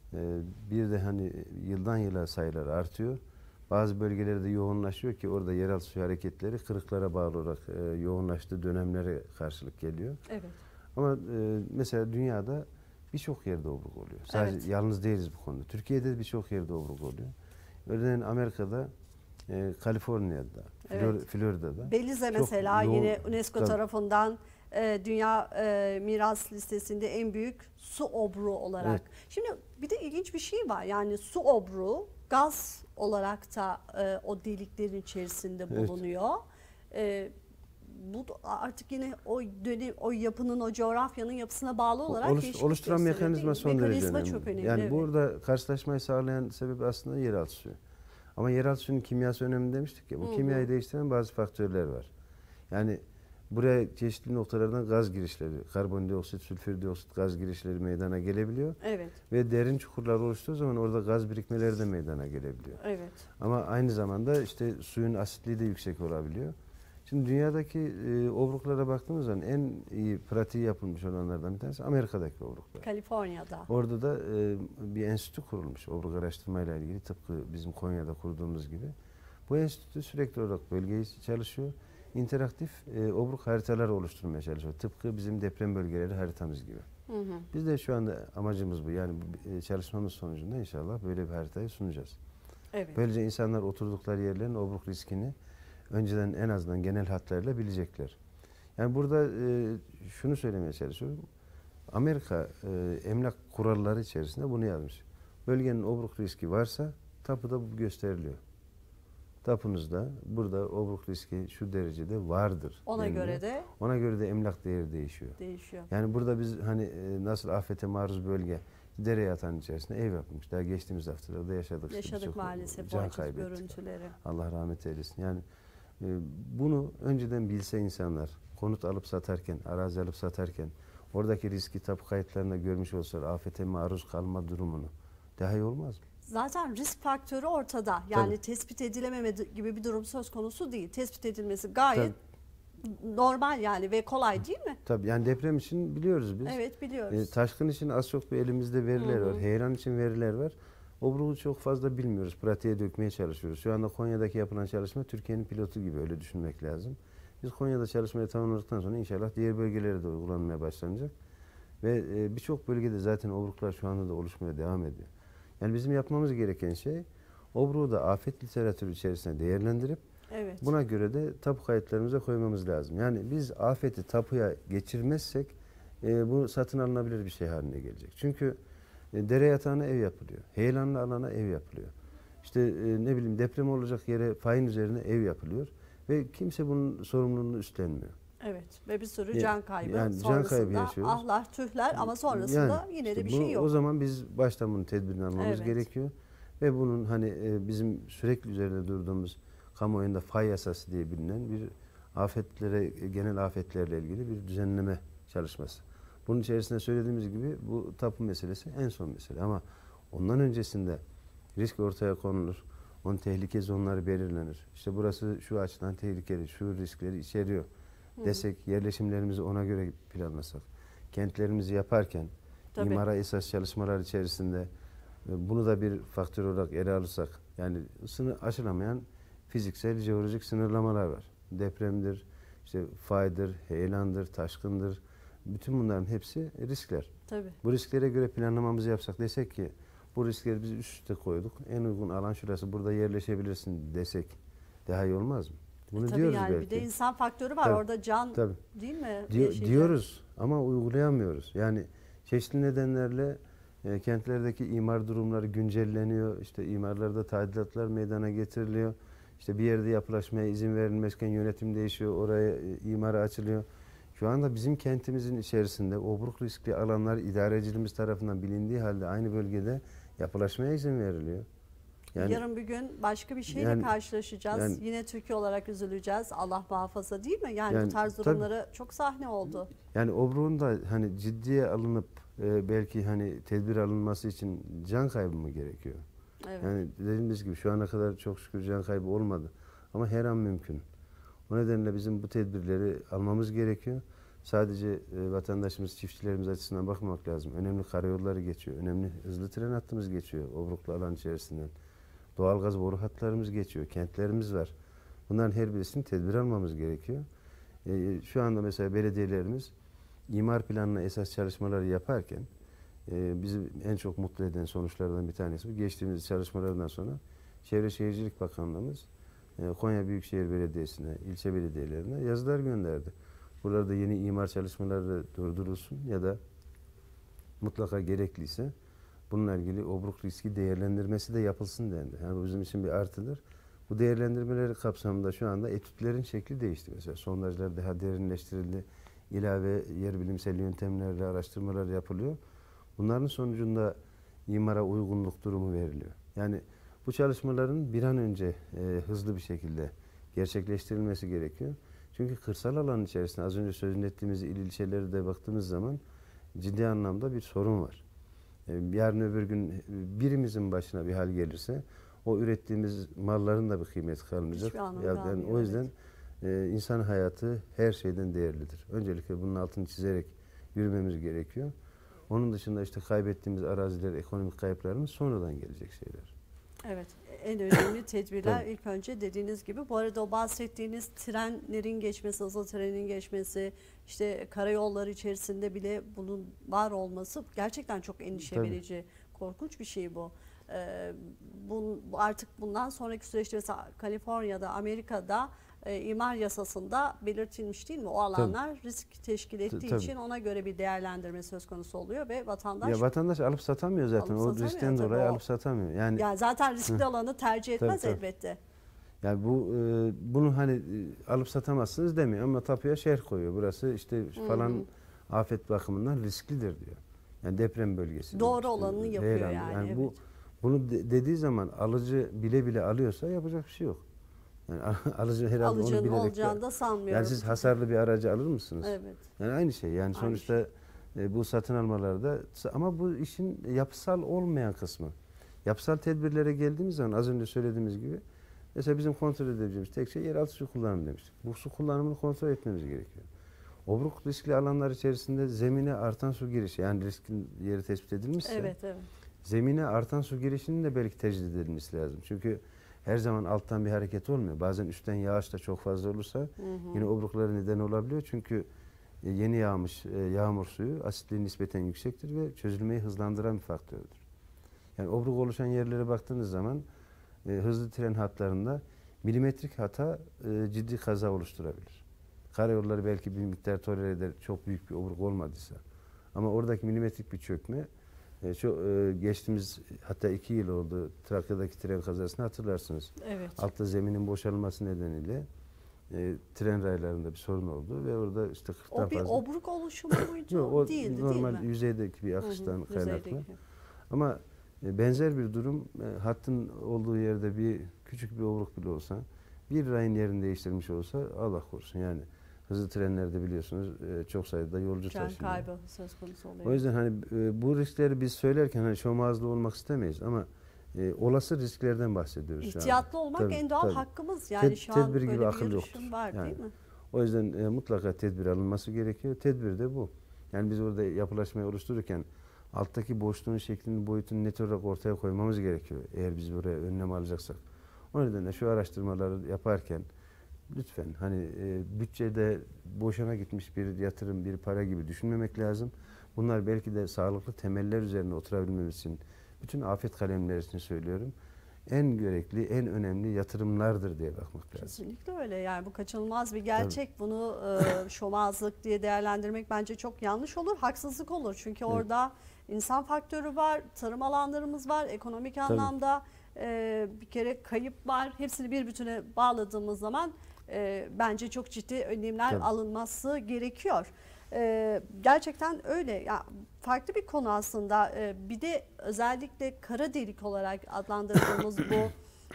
E, bir de hani yıldan yıla sayılar artıyor. Bazı bölgelerde yoğunlaşıyor ki orada yeraltı suyu hareketleri kırıklara bağlı olarak e, yoğunlaştığı dönemlere karşılık geliyor. Evet. Ama e, mesela dünyada birçok yerde obruk oluyor. Sadece Evet. yalnız değiliz bu konuda. Türkiye'de birçok yerde obruk oluyor. Örneğin Amerika'da, e, Kaliforniya'da, Evet. Florida'da. Belize mesela yoğun, yine UNESCO tabii. tarafından e, Dünya e, Miras Listesi'nde en büyük su obruğu olarak. Evet. Şimdi bir de ilginç bir şey var. Yani su obruğu gaz olarak da e, o deliklerin içerisinde bulunuyor. Evet. E, bu artık yine o dönem, o yapının, o coğrafyanın yapısına bağlı olarak Oluş, değişiklik oluşturan gösteriyor, mekanizma son mekanizma derece önemli. çok önemli. Yani Evet. burada karşılaşmayı sağlayan sebep aslında yeraltı suyu. Ama yeraltı suyunun kimyası önemli demiştik ya. Bu Hı hı. kimyayı değiştiren bazı faktörler var. Yani buraya çeşitli noktalardan gaz girişleri, karbondioksit, sülfür dioksit gaz girişleri meydana gelebiliyor. Evet. Ve derin çukurlar oluştuğu zaman orada gaz birikmeleri de meydana gelebiliyor. Evet. Ama aynı zamanda işte suyun asitliği de yüksek olabiliyor. Şimdi dünyadaki e, obruklara baktığımız zaman en iyi pratiği yapılmış olanlardan bir tanesi Amerika'daki obruklar. Kaliforniya'da. Orada da e, bir enstitü kurulmuş obruk araştırmayla ilgili, tıpkı bizim Konya'da kurduğumuz gibi. Bu enstitü sürekli olarak bölgeyi çalışıyor. İnteraktif e, obruk haritalar oluşturmaya çalışıyor. Tıpkı bizim deprem bölgeleri haritamız gibi. Hı hı. Biz de şu anda amacımız bu. Yani bu, e, çalışmamız sonucunda inşallah böyle bir haritayı sunacağız. Evet. Böylece insanlar oturdukları yerlerin obruk riskini önceden en azından genel hatlarıyla bilecekler. Yani burada e, şunu söylemeye çalışıyorum. Amerika e, emlak kuralları içerisinde bunu yazmış. Bölgenin obruk riski varsa tapuda bu gösteriliyor. Tapunuzda burada obruk riski şu derecede vardır. Ona deniliyor. göre de Ona göre de emlak değeri değişiyor. değişiyor. Yani burada biz hani e, nasıl afete maruz bölge, dere yatağının içerisinde ev yapılmış. Daha geçtiğimiz haftalarda yaşadık. Yaşadık Çok maalesef can o acı kaybettik. görüntüleri. Allah rahmet eylesin. Yani e, bunu önceden bilse insanlar, konut alıp satarken, arazi alıp satarken, oradaki riski tapu kayıtlarında görmüş olsalar, afete maruz kalma durumunu daha iyi olmaz mı? Zaten risk faktörü ortada. Yani Tabii. tespit edilememe gibi bir durum söz konusu değil. Tespit edilmesi gayet Tabii. normal yani ve kolay değil mi? Tabii yani deprem için biliyoruz biz. Evet biliyoruz. E, taşkın için az çok bir elimizde veriler Hı hı. var. Heyelan için veriler var. Obruğu çok fazla bilmiyoruz. Pratiğe dökmeye çalışıyoruz. Şu anda Konya'daki yapılan çalışma Türkiye'nin pilotu gibi, öyle düşünmek lazım. Biz Konya'da çalışmayı tamamladıktan sonra inşallah diğer bölgelere de uygulanmaya başlanacak. Ve e, birçok bölgede zaten obruklar şu anda da oluşmaya devam ediyor. Yani bizim yapmamız gereken şey obruğu da afet literatürü içerisinde değerlendirip Evet. buna göre de tapu kayıtlarımıza koymamız lazım. Yani biz afeti tapuya geçirmezsek e, bu satın alınabilir bir şey haline gelecek. Çünkü e, dere yatağına ev yapılıyor. Heyelanlı alana ev yapılıyor. İşte e, ne bileyim deprem olacak yere fayın üzerine ev yapılıyor. Ve kimse bunun sorumluluğunu üstlenmiyor. Evet ve bir sürü Ya- can kaybı yani can sonrasında kaybı yaşıyoruz. ahlar tühler ama sonrasında Yani yine işte de bir bu- şey yok. O zaman biz baştan bunun tedbirini almamız Evet. gerekiyor. Ve bunun hani e, bizim sürekli üzerinde durduğumuz kamuoyunda fay yasası diye bilinen bir afetlere, genel afetlerle ilgili bir düzenleme çalışması. Bunun içerisinde söylediğimiz gibi bu tapu meselesi en son mesele. Ama ondan öncesinde risk ortaya konulur. Onun tehlike zonları belirlenir. İşte burası şu açıdan tehlikeli, şu riskleri içeriyor desek, yerleşimlerimizi ona göre planlasak, kentlerimizi yaparken Tabii. imara esas çalışmalar içerisinde e, bunu da bir faktör olarak ele alırsak, yani sınır aşılamayan fiziksel, jeolojik sınırlamalar var. Depremdir, işte faydır, heyelandır, taşkındır. Bütün bunların hepsi riskler. Tabii. Bu risklere göre planlamamızı yapsak, desek ki bu riskleri biz üst üste koyduk. En uygun alan şurası, burada yerleşebilirsin desek daha iyi olmaz mı? Bunu Tabii diyoruz yani belki. bir de insan faktörü var Tabii, orada, can tabii. değil mi? Diyor- Yaşayacak. diyoruz ama uygulayamıyoruz. Yani çeşitli nedenlerle e, kentlerdeki imar durumları güncelleniyor. İşte imarlarda tadilatlar meydana getiriliyor. İşte bir yerde yapılaşmaya izin verilmezken yönetim değişiyor. Oraya e, imara açılıyor. Şu anda bizim kentimizin içerisinde obruk riskli alanlar idareciliğimiz tarafından bilindiği halde aynı bölgede yapılaşmaya izin veriliyor. Yani, Yarın bir gün başka bir şeyle yani- karşılaşacağız. yani- Yine Türkiye olarak üzüleceğiz. Allah muhafaza değil mi? Yani, Yani bu tarz tabii. durumlara çok sahne oldu. Yani obruğun da hani ciddiye alınıp e, belki hani tedbir alınması için can kaybı mı gerekiyor? Evet. Yani dediğimiz gibi şu ana kadar çok şükür can kaybı olmadı. Ama her an mümkün. O nedenle bizim bu tedbirleri almamız gerekiyor. sadece e, vatandaşımız, çiftçilerimiz açısından bakmamak lazım. Önemli karayolları geçiyor, önemli hızlı tren hattımız geçiyor Obruklu alan içerisinden. Doğalgaz boru hatlarımız geçiyor, kentlerimiz var. Bunların her birisini tedbir almamız gerekiyor. E, şu anda mesela belediyelerimiz imar planına esas çalışmaları yaparken e, bizi en çok mutlu eden sonuçlardan bir tanesi bu. Geçtiğimiz çalışmalardan sonra Çevre Şehircilik Bakanlığımız e, Konya Büyükşehir Belediyesi'ne, ilçe belediyelerine yazılar gönderdi. Buralarda yeni imar çalışmaları durdurulsun ya da mutlaka gerekliyse bununla ilgili obruk riski değerlendirmesi de yapılsın dendi. Yani bu bizim için bir artıdır. Bu değerlendirmeleri kapsamında şu anda etütlerin şekli değişti. Mesela sondajlar daha derinleştirildi. İlave yer bilimsel yöntemlerle araştırmalar yapılıyor. Bunların sonucunda imara uygunluk durumu veriliyor. Yani bu çalışmaların bir an önce e, hızlı bir şekilde gerçekleştirilmesi gerekiyor. Çünkü kırsal alanın içerisinde az önce sözünü ettiğimiz il ilçeleri de baktığımız zaman ciddi anlamda bir sorun var. E, yarın öbür gün birimizin başına bir hal gelirse o ürettiğimiz malların da bir kıymeti kalmayacak. Yani o yüzden e, insan hayatı her şeyden değerlidir. Öncelikle bunun altını çizerek yürümemiz gerekiyor. Onun dışında işte kaybettiğimiz araziler, ekonomik kayıplarımız sonradan gelecek şeyler. Evet, en önemli tedbirler ilk önce dediğiniz gibi. Bu arada o bahsettiğiniz trenlerin geçmesi, hızlı trenin geçmesi, işte karayolları içerisinde bile bunun var olması gerçekten çok endişe Tabii. verici, korkunç bir şey bu. Ee, bu artık bundan sonraki süreçte mesela Kaliforniya'da, Amerika'da e, imar yasasında belirtilmiş değil mi? O alanlar Tabii. risk teşkil ettiği Tabii. için ona göre bir değerlendirme söz konusu oluyor ve vatandaş ya vatandaş alıp satamıyor zaten. Alıp o satamıyor, riskten dolayı o, alıp satamıyor. Yani, yani zaten riskli alanı tercih etmez tabii, elbette. Tabii. Yani bu e, bunu hani e, alıp satamazsınız demiyor ama tapuya şerh koyuyor. Burası işte falan Hı-hı. afet bakımından risklidir diyor. Yani deprem bölgesi. Doğru işte, olanını yapıyor yani. yani evet. bu bunu de, dediği zaman alıcı bile bile alıyorsa yapacak bir şey yok. Yani alıcı herhalde Alıcının onu bilerek olacağını da sanmıyorum. Yani siz hasarlı bir aracı alır mısınız? Evet. Yani aynı şey. Yani aynı sonuçta şey. E, bu satın almalarda ama bu işin yapısal olmayan kısmı. Yapısal tedbirlere geldiğimiz zaman az önce söylediğimiz gibi mesela bizim kontrol edebileceğimiz tek şey yeraltı su kullanımı demiştik. Bu su kullanımını kontrol etmemiz gerekiyor. Obruk riskli alanlar içerisinde zemine artan su girişi yani riskin yeri tespit edilmişse evet, evet. zemine artan su girişinin de belki tecrid edilmesi lazım. Çünkü her zaman alttan bir hareket olmuyor. Bazen üstten yağış da çok fazla olursa hı hı. yine obruklara neden olabiliyor. Çünkü yeni yağmış yağmur suyu asitliği nispeten yüksektir ve çözülmeyi hızlandıran bir faktördür. Yani obruk oluşan yerlere baktığınız zaman e, hızlı tren hatlarında milimetrik hata e, ciddi kaza oluşturabilir. Karayolları belki bir miktar tolere eder, çok büyük bir obruk olmadıysa. Ama oradaki milimetrik bir çökme e, çok, e, geçtiğimiz hatta iki yıl oldu Trakya'daki tren kazasını hatırlarsınız. Evet. Altta zeminin boşalması nedeniyle e, tren raylarında bir sorun oldu ve orada işte kırktan fazla. O bir fazla... obruk oluşumu muydu? Yok, o değildi normal değil mi? yüzeydeki bir akıştan Hı hı, kaynaklı. yüzeydeki. Ama e, benzer bir durum e, hattın olduğu yerde bir küçük bir obruk bile olsa bir rayın yerini değiştirmiş olsa Allah korusun yani. Hızlı trenlerde biliyorsunuz e, çok sayıda yolcu Can taşıyor. kaybı söz konusu oluyor. O yüzden hani e, bu riskleri biz söylerken hani şomazlı olmak istemeyiz ama e, olası risklerden bahsediyoruz. İhtiyatlı olmak tabii, en doğal tabii. hakkımız. Yani Ted, şu an tedbir böyle gibi bir akıl yarışım yoktur. var Yani, değil mi? O yüzden e, mutlaka tedbir alınması gerekiyor. Tedbir de bu. Yani biz orada yapılaşmayı oluştururken alttaki boşluğun şeklini, boyutunu net olarak ortaya koymamız gerekiyor. Eğer biz buraya önlem alacaksak. O nedenle şu araştırmaları yaparken lütfen hani e, bütçede boşuna gitmiş bir yatırım, bir para gibi düşünmemek lazım. Bunlar belki de sağlıklı temeller üzerine oturabilmemiz için bütün afet kalemleri için söylüyorum. En gerekli, en önemli yatırımlardır diye bakmak lazım. Kesinlikle öyle. Yani bu kaçınılmaz bir gerçek. Tabii. Bunu e, şomazlık diye değerlendirmek bence çok yanlış olur, haksızlık olur. Çünkü evet. orada insan faktörü var, tarım alanlarımız var, ekonomik Tabii. anlamda e, bir kere kayıp var. Hepsini bir bütüne bağladığımız zaman e, bence çok ciddi önlemler Tabii. alınması gerekiyor. Ee, gerçekten öyle. Ya, farklı bir konu aslında. Ee, bir de özellikle kara delik olarak adlandırdığımız bu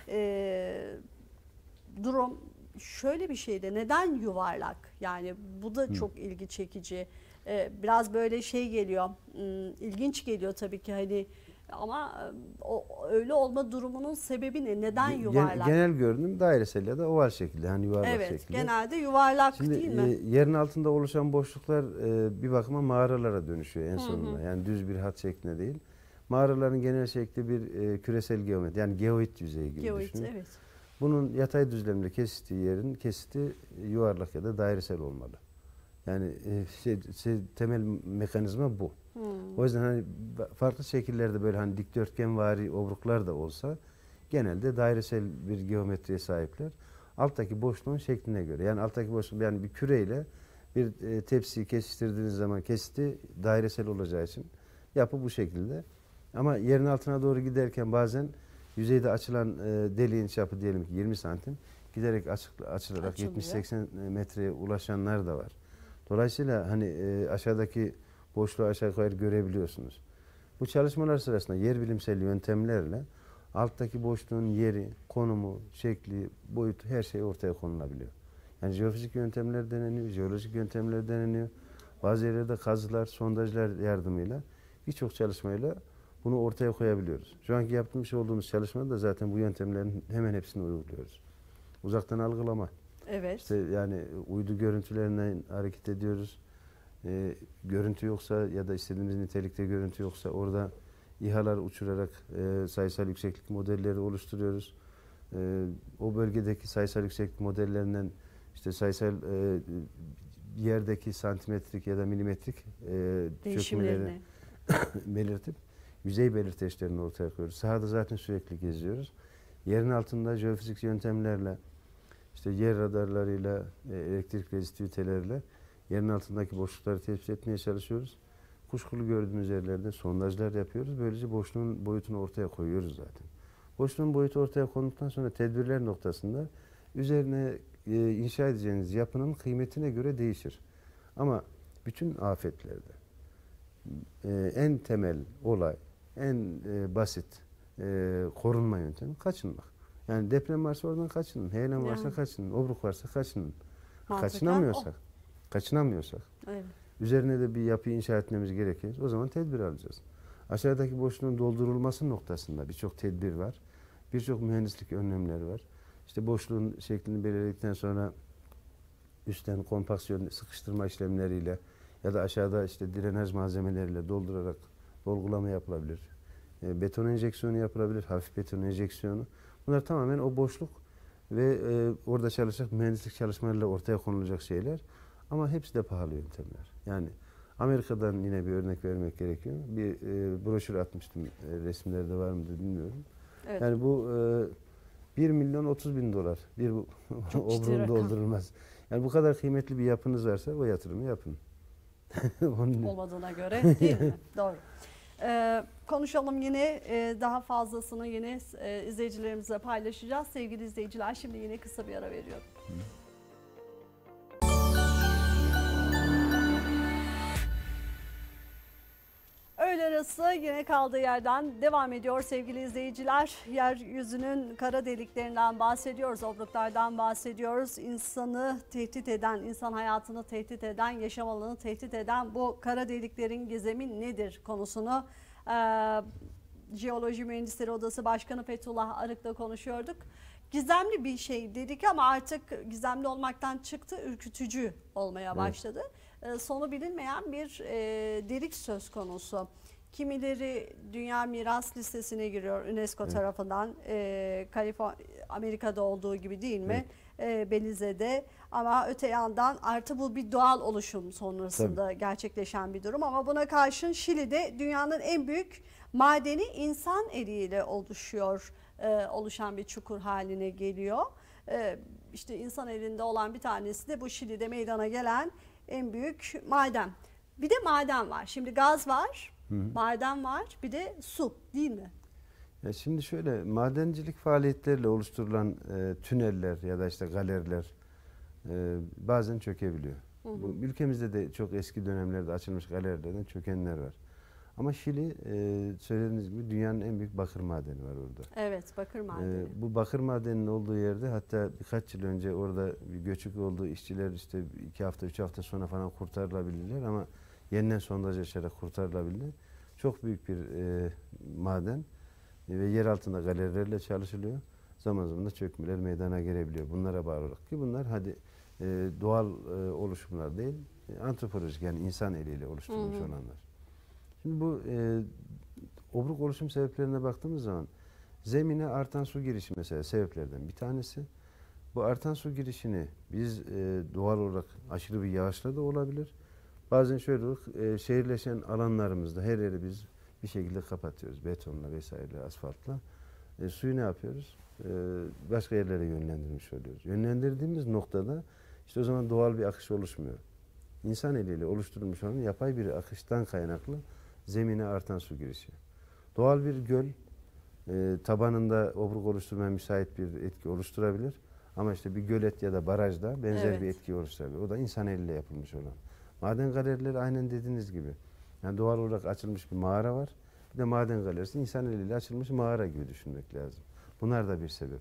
e, durum şöyle bir şeyde neden yuvarlak? Yani bu da Hı. çok ilgi çekici. Ee, biraz böyle şey geliyor, ilginç geliyor tabii ki hani ama o öyle olma durumunun sebebi ne? Neden yuvarlak? Genel görünüm dairesel ya da oval şekilde, hani yuvarlak evet, şekilde. genelde yuvarlak Şimdi, değil mi? E, yerin altında oluşan boşluklar e, bir bakıma mağaralara dönüşüyor en sonunda. Hı hı. Yani düz bir hat şeklinde değil. Mağaraların genel şekli bir e, küresel geometri, yani geoid yüzeyi gibi geoid, düşünün. Evet. Bunun yatay düzlemde kesiştiği yerin kesiti yuvarlak ya da dairesel olmalı. Yani e, şey, şey, temel mekanizma bu. Hmm. O yüzden hani farklı şekillerde böyle hani dikdörtgenvari obruklar da olsa genelde dairesel bir geometriye sahipler. Alttaki boşluğun şekline göre. Yani alttaki boşluk, yani bir küreyle bir e, tepsiyi kesiştirdiğiniz zaman kesiti dairesel olacağı için yapı bu şekilde. Ama yerin altına doğru giderken bazen yüzeyde açılan e, deliğin çapı diyelim ki yirmi santim giderek açık, açılarak yetmiş seksen metreye ulaşanlar da var. Dolayısıyla hani e, aşağıdaki boşluğu aşağı yukarı görebiliyorsunuz. Bu çalışmalar sırasında yer bilimsel yöntemlerle alttaki boşluğun yeri, konumu, şekli, boyutu, her şey ortaya konulabiliyor. Yani jeofizik yöntemler deneniyor, jeolojik yöntemler deneniyor. Bazı yerlerde kazılar, sondajlar yardımıyla birçok çalışmayla bunu ortaya koyabiliyoruz. Şu anki yapmış olduğumuz çalışmada da zaten bu yöntemlerin hemen hepsini uyguluyoruz. Uzaktan algılama. Evet. İşte yani uydu görüntülerinden hareket ediyoruz. Ee, görüntü yoksa ya da istediğimiz nitelikte görüntü yoksa orada İHA'lar uçurarak e, sayısal yükseklik modelleri oluşturuyoruz. E, o bölgedeki sayısal yükseklik modellerinden işte sayısal e, yerdeki santimetrik ya da milimetrik e, çökmeleri belirtip yüzey belirteçlerini ortaya koyuyoruz. Sahada zaten sürekli geziyoruz. Yerin altında jeofizik yöntemlerle, işte yer radarlarıyla, e, elektrik rezistiviteleriyle yerin altındaki boşlukları tespit etmeye çalışıyoruz. Kuşkulu gördüğümüz yerlerde sondajlar yapıyoruz. Böylece boşluğun boyutunu ortaya koyuyoruz zaten. Boşluğun boyutu ortaya konduktan sonra tedbirler noktasında üzerine e, inşa edeceğiniz yapının kıymetine göre değişir. Ama bütün afetlerde e, en temel olay, en e, basit e, korunma yöntemi kaçınmak. Yani deprem varsa oradan kaçının, heyelan varsa yani. kaçının, obruk varsa kaçının. Mantıklı. Kaçınamıyorsak, o. kaçınamıyorsak, evet. üzerine de bir yapı inşa etmemiz gerekir. O zaman tedbir alacağız. Aşağıdaki boşluğun doldurulması noktasında birçok tedbir var. Birçok mühendislik önlemleri var. İşte boşluğun şeklini belirledikten sonra üstten kompaksiyon, sıkıştırma işlemleriyle ya da aşağıda işte drenaj malzemeleriyle doldurarak dolgulama yapılabilir. E, beton enjeksiyonu yapılabilir, hafif beton enjeksiyonu. Bunlar tamamen o boşluk ve e, orada çalışacak mühendislik çalışmalarıyla ortaya konulacak şeyler. Ama hepsi de pahalı yöntemler. Yani Amerika'dan yine bir örnek vermek gerekiyor. Bir e, broşür atmıştım. E, resimlerde var mı bilmiyorum. Evet. Yani bu e, bir milyon otuz bin dolar. Bir obruğun doldurulmaz. Yani bu kadar kıymetli bir yapınız varsa o yatırımı yapın. Olmadığına göre değil mi? Doğru. Ee, konuşalım yine e, daha fazlasını yine e, izleyicilerimizle paylaşacağız. Sevgili izleyiciler, şimdi yine kısa bir ara veriyorum. Hı. Öğle arası yine kaldığı yerden devam ediyor sevgili izleyiciler. Yeryüzünün kara deliklerinden bahsediyoruz, obruklardan bahsediyoruz. İnsanı tehdit eden, insan hayatını tehdit eden, yaşam alanını tehdit eden bu kara deliklerin gizemi nedir konusunu e, Jeoloji Mühendisleri Odası Başkanı Fethullah Arık'la konuşuyorduk. Gizemli bir şey dedik ama artık gizemli olmaktan çıktı, ürkütücü olmaya başladı. Evet. Sonu bilinmeyen bir e, delik söz konusu. Kimileri Dünya Miras Listesi'ne giriyor UNESCO evet. tarafından. E, Kaliforniya, Amerika'da olduğu gibi değil mi? Evet. E, Belize'de. Ama öte yandan artı bu bir doğal oluşum sonrasında Tabii. gerçekleşen bir durum. Ama buna karşın Şili'de dünyanın en büyük madeni insan eliyle oluşuyor. E, oluşan bir çukur haline geliyor. E, işte insan elinde olan bir tanesi de bu Şili'de meydana gelen en büyük maden. Bir de maden var. Şimdi gaz var, hı hı. maden var, bir de su değil mi? Ya şimdi şöyle, madencilik faaliyetleriyle oluşturulan e, tüneller ya da işte galeriler e, bazen çökebiliyor. Hı hı. Bu, ülkemizde de çok eski dönemlerde açılmış galerilerden çökenler var. Ama Şili e, söylediğiniz gibi dünyanın en büyük bakır madeni var orada. Evet, bakır madeni. E, bu bakır madeninin olduğu yerde hatta birkaç yıl önce orada bir göçük olduğu işçiler işte iki hafta, üç hafta sonra falan kurtarılabildiler ama yeniden sondaj açarak kurtarılabildi. çok büyük bir e, maden ve yer altında galerilerle çalışılıyor. Zaman zaman da çökmeler meydana gelebiliyor. Bunlara bağlı olarak ki bunlar hadi e, doğal e, oluşumlar değil, e, antropolojik yani insan eliyle oluşturulmuş hı hı. olanlar. Şimdi bu e, obruk oluşum sebeplerine baktığımız zaman zemine artan su girişi mesela sebeplerden bir tanesi. Bu artan su girişini biz e, doğal olarak aşırı bir yağışla da olabilir. Bazen şöyle olur, e, şehirleşen alanlarımızda her yeri biz bir şekilde kapatıyoruz. Betonla vesaire, asfaltla. E, suyu ne yapıyoruz? E, başka yerlere yönlendirmiş oluyoruz. Yönlendirdiğimiz noktada işte o zaman doğal bir akış oluşmuyor. İnsan eliyle oluşturulmuş olan yapay bir akıştan kaynaklı zemine artan su girişi. Doğal bir göl e, tabanında obruk oluşturmaya müsait bir etki oluşturabilir. Ama işte bir gölet ya da barajda benzer evet. bir etki oluşturabilir. O da insan eliyle yapılmış olan. Maden galerileri aynen dediğiniz gibi. Yani doğal olarak açılmış bir mağara var. Bir de maden galerisi insan eliyle açılmış mağara gibi düşünmek lazım. Bunlar da bir sebep.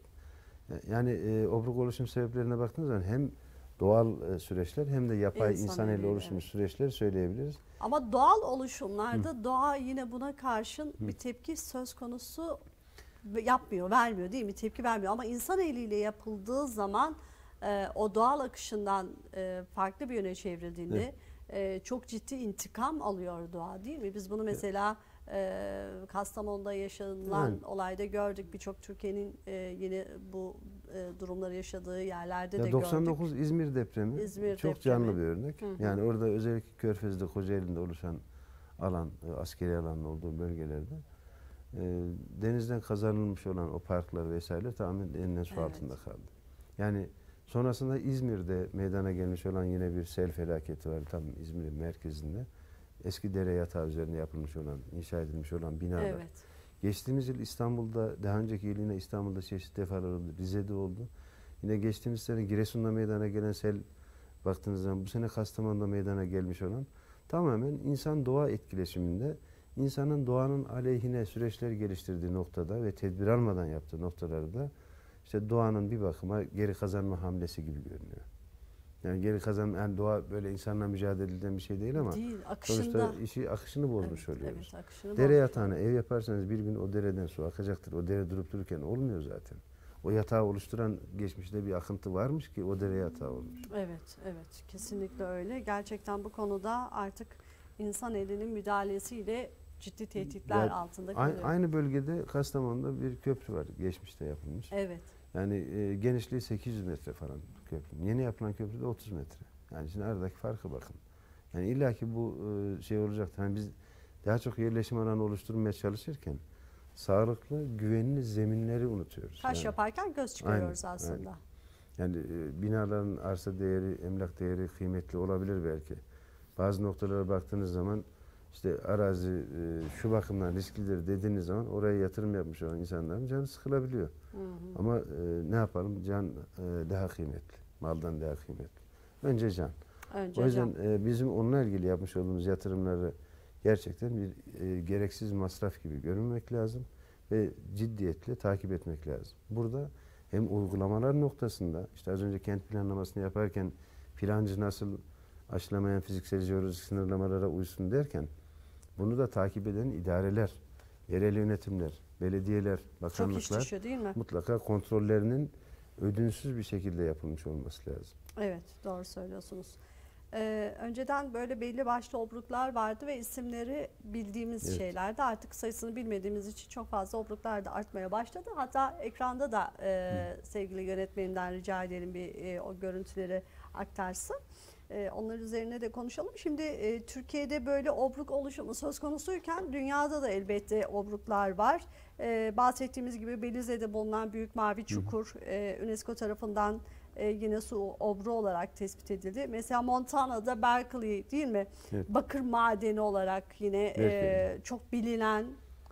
Yani e, obruk oluşum sebeplerine baktığınız zaman hem doğal e, süreçler hem de yapay insan, insan eliyle oluşmuş evet. süreçleri söyleyebiliriz. Ama doğal oluşumlarda Hı. doğa yine buna karşın Hı. bir tepki söz konusu yapmıyor, vermiyor değil mi? Tepki vermiyor. Ama insan eliyle yapıldığı zaman e, o doğal akışından e, farklı bir yöne çevrildiğinde evet. e, çok ciddi intikam alıyor doğa değil mi? Biz bunu mesela e, Kastamonu'da yaşanılan evet. olayda gördük. Birçok Türkiye'nin e, yine bu e, durumları yaşadığı yerlerde ya de doksan dokuz gördük. İzmir depremi İzmir çok depremi. canlı bir örnek. Hı hı. Yani orada özellikle Körfez'de, Kocaeli'nde oluşan alan, askeri alanın olduğu bölgelerde E, denizden kazanılmış olan o parklar vesaireler tamamen denilen su evet. altında kaldı. Yani sonrasında İzmir'de meydana gelmiş olan yine bir sel felaketi var. Tam İzmir'in merkezinde. Eski dere yatağı üzerine yapılmış olan, inşa edilmiş olan binalar. Evet. Geçtiğimiz yıl İstanbul'da, daha önceki yıl yine İstanbul'da çeşitli defalar oldu. Rize'de oldu. Yine geçtiğimiz sene Giresun'da meydana gelen sel baktığınız zaman bu sene Kastamonu'da meydana gelmiş olan tamamen insan doğa etkileşiminde İnsanın doğanın aleyhine süreçler geliştirdiği noktada ve tedbir almadan yaptığı noktalarda işte doğanın bir bakıma geri kazanma hamlesi gibi görünüyor. Yani geri kazanma, yani doğa böyle insanla mücadele edilen bir şey değil ama değil, sonuçta işi akışını bozmuş evet, oluyoruz. Evet, akışını dere yatağına ev yaparsanız bir gün o dereden su akacaktır. O dere durup dururken olmuyor zaten. O yatağı oluşturan geçmişte bir akıntı varmış ki o dere yatağı olmuş. Evet, evet kesinlikle öyle. Gerçekten bu konuda artık insan elinin müdahalesiyle ciddi tehditler yani altında kalıyor. Aynı bölgede Kastamonu'da bir köprü var. Geçmişte yapılmış. Evet. Yani e, genişliği sekiz yüz metre falan köprü. Yeni yapılan köprü de otuz metre. Yani şimdi aradaki farkı bakın. Yani illaki bu e, şey olacaktır. Yani biz daha çok yerleşim alanı oluşturmaya çalışırken sağlıklı, güvenli zeminleri unutuyoruz. Taş yani. yaparken göz çıkarıyoruz aynen, aslında. Aynen. Yani e, binaların arsa değeri, emlak değeri kıymetli olabilir belki. Bazı noktalara baktığınız zaman işte arazi e, şu bakımdan risklidir dediğiniz zaman oraya yatırım yapmış olan insanların canı sıkılabiliyor. Hı hı. Ama e, ne yapalım? Can e, daha kıymetli. Maldan daha kıymetli. Önce can. Önce o yüzden can. E, bizim onunla ilgili yapmış olduğumuz yatırımları gerçekten bir e, gereksiz masraf gibi görünmek lazım ve ciddiyetle takip etmek lazım. Burada hem uygulamalar noktasında işte az önce kent planlamasını yaparken plancı nasıl aşılamayan fiziksel jeolojik sınırlamalara uysun derken bunu da takip eden idareler, yerel yönetimler, belediyeler, bakanlıklar değil mi? Mutlaka kontrollerinin ödünsüz bir şekilde yapılmış olması lazım. Evet, doğru söylüyorsunuz. Ee, önceden böyle belli başlı obruklar vardı ve isimleri bildiğimiz evet. şeylerdi. Artık sayısını bilmediğimiz için çok fazla obruklar da artmaya başladı. Hatta ekranda da e, sevgili yönetmenimden rica edelim bir e, o görüntüleri aktarsın. Onlar üzerine de konuşalım. Şimdi e, Türkiye'de böyle obruk oluşumu söz konusuyken dünyada da elbette obruklar var. E, bahsettiğimiz gibi Belize'de bulunan Büyük Mavi Çukur e, UNESCO tarafından e, yine su obru olarak tespit edildi. Mesela Montana'da Berkeley değil mi? Evet. Bakır madeni olarak yine e, çok bilinen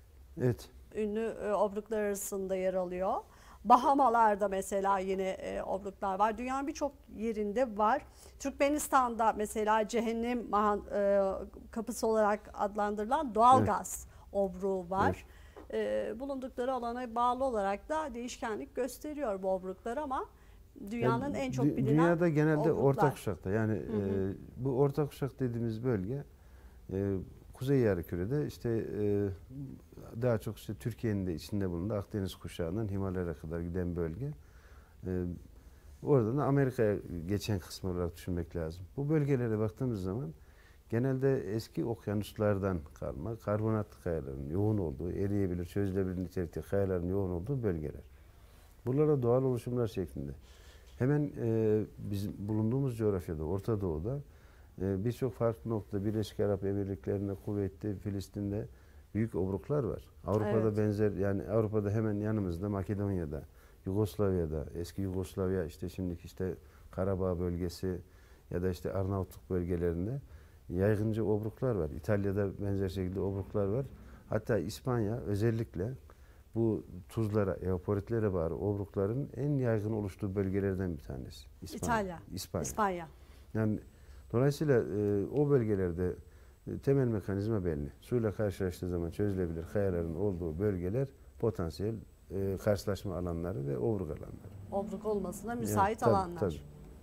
evet. ünlü e, obruklar arasında yer alıyor. Bahamalar'da mesela yine e, obruklar var. Dünyanın birçok yerinde var. Türkmenistan'da mesela cehennem e, kapısı olarak adlandırılan doğal evet. gaz obruğu var. Evet. E, bulundukları alana bağlı olarak da değişkenlik gösteriyor bu obruklar ama dünyanın yani, en çok bilinen dünyada genelde obruklar. orta kuşakta yani hı hı. E, bu orta kuşak dediğimiz bölge e, Kuzey Yarımküre'de işte e, daha çok işte Türkiye'nin de içinde bulunduğu Akdeniz kuşağından Himalaya'ya kadar giden bölge. E, oradan da Amerika'ya geçen kısmı olarak düşünmek lazım. Bu bölgelere baktığımız zaman genelde eski okyanuslardan kalma karbonatlı kayaların yoğun olduğu, eriyebilir, çözülebilir nitelikte kayaların yoğun olduğu bölgeler. Buralara doğal oluşumlar şeklinde. Hemen e, bizim bulunduğumuz coğrafyada, Orta Doğu'da e, birçok farklı noktada Birleşik Arap Emirlikleri'nde, Kuveyt'te, Filistin'de büyük obruklar var. Avrupa'da Evet. benzer, yani Avrupa'da hemen yanımızda Makedonya'da, Yugoslavya'da, eski Yugoslavya, işte şimdiki işte Karabağ bölgesi ya da işte Arnavutluk bölgelerinde yaygınca obruklar var. İtalya'da benzer şekilde obruklar var. Hatta İspanya özellikle bu tuzlara, eoporitlere bağlı obrukların en yaygın oluştuğu bölgelerden bir tanesi. İspanya. İtalya. İspanya. İspanya. Yani dolayısıyla e, o bölgelerde e, temel mekanizma belli. Suyla karşılaştığı zaman çözülebilir kayaların olduğu bölgeler potansiyel e, karşılaşma alanları ve obruk alanları. Obruk olmasına müsait yani, tabii, alanlar. Tabii.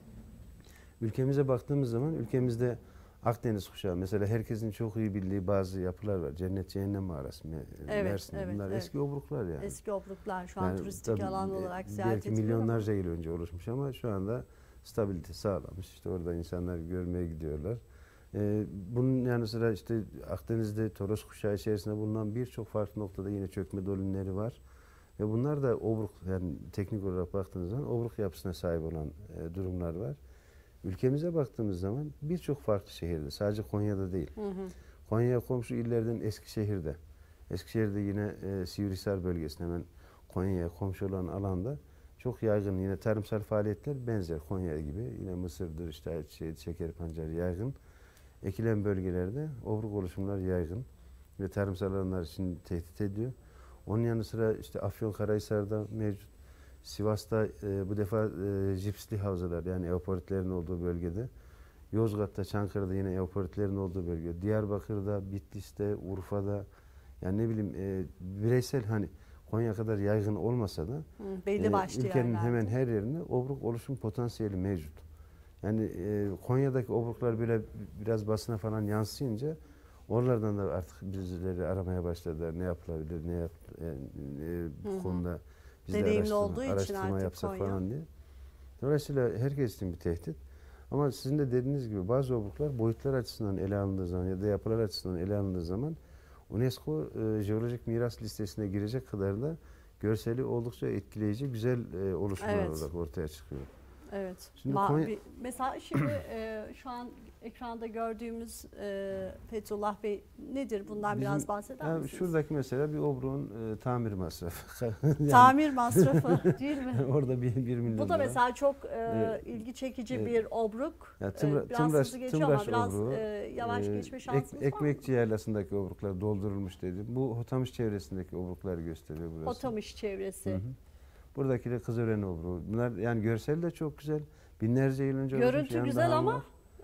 Ülkemize baktığımız zaman ülkemizde Akdeniz kuşağı mesela herkesin çok iyi bildiği bazı yapılar var. Cennet Cehennem Mağarası, evet, Mersin. evet, Bunlar evet. eski obruklar yani. Eski obruklar şu an yani, turistik tabii, alan olarak ziyaret belki ediliyor. milyonlarca yıl önce oluşmuş ama şu anda stabilite sağlamış. İşte orada insanlar görmeye gidiyorlar. Ee, bunun yanı sıra işte Akdeniz'de Toros kuşağı içerisinde bulunan birçok farklı noktada yine çökme dolünleri var. Ve bunlar da obruk, yani teknik olarak baktığınız zaman obruk yapısına sahip olan e, durumlar var. Ülkemize baktığımız zaman birçok farklı şehirde, sadece Konya'da değil. Hı hı. Konya'ya komşu illerden Eskişehir'de. Eskişehir'de yine e, Sivrihisar bölgesinde hemen Konya'ya komşu olan alanda çok yaygın yine tarımsal faaliyetler benzer Konya gibi. Yine mısırdır, işte ayçiçeği, şeker pancarı yaygın. Ekilen bölgelerde obruk oluşumlar yaygın ve tarımsal alanlar için tehdit ediyor. Onun yanı sıra işte Afyonkarahisar'da mevcut. Sivas'ta e, bu defa e, jipsli havzalar yani eoporitlerin olduğu bölgede. Yozgat'ta, Çankırı'da yine eoporitlerin olduğu bölge. Diyarbakır'da, Bitlis'te, Urfa'da yani ne bileyim e, bireysel hani Konya kadar yaygın olmasa da Hı, belli başlı e, ülkenin yerlerde. hemen her yerinde obruk oluşum potansiyeli mevcut. Yani e, Konya'daki obruklar böyle biraz basına falan yansıyınca oralardan da artık bizleri aramaya başladılar. Ne yapılabilir, ne yap, yani, e, bu Hı hı. konuda biz de Deneyimli araştırma, olduğu için araştırma artık yapsak Konya. falan diye. Dolayısıyla herkes için bir tehdit. Ama sizin de dediğiniz gibi bazı obruklar boyutlar açısından ele alındığı zaman ya da yapılar açısından ele alındığı zaman UNESCO e, jeolojik miras listesine girecek kadar da görseli oldukça etkileyici, güzel e, oluşumlar Evet. olarak ortaya çıkıyor. Evet. Şimdi Ma- Konya- bir- mesela şimdi e, şu an ekranda gördüğümüz e, Fethullah Bey nedir? Bundan Bizim- biraz bahseder Yani misiniz? şuradaki mesela bir obruğun e, tamir masrafı. Yani Tamir masrafı değil mi? orada bir, bir milyon Bu da lira. mesela çok e, Evet. ilgi çekici Evet. bir obruk. Ya E, tımra, biraz tımraş, hızlı geçiyor tımraş ama biraz obruğu, e, yavaş e, geçme ek- şansımız var mı? Ekmekçi yaylasındaki obruklar doldurulmuş dedi. Bu Hotamış çevresindeki obruklar gösteriyor burası. Otamış çevresi. Hı hı. Buradaki de Kızören obruğu. Bunlar yani görsel de çok güzel. Binlerce yıl önce oluşmuş. Görüntü yanında güzel han ama var.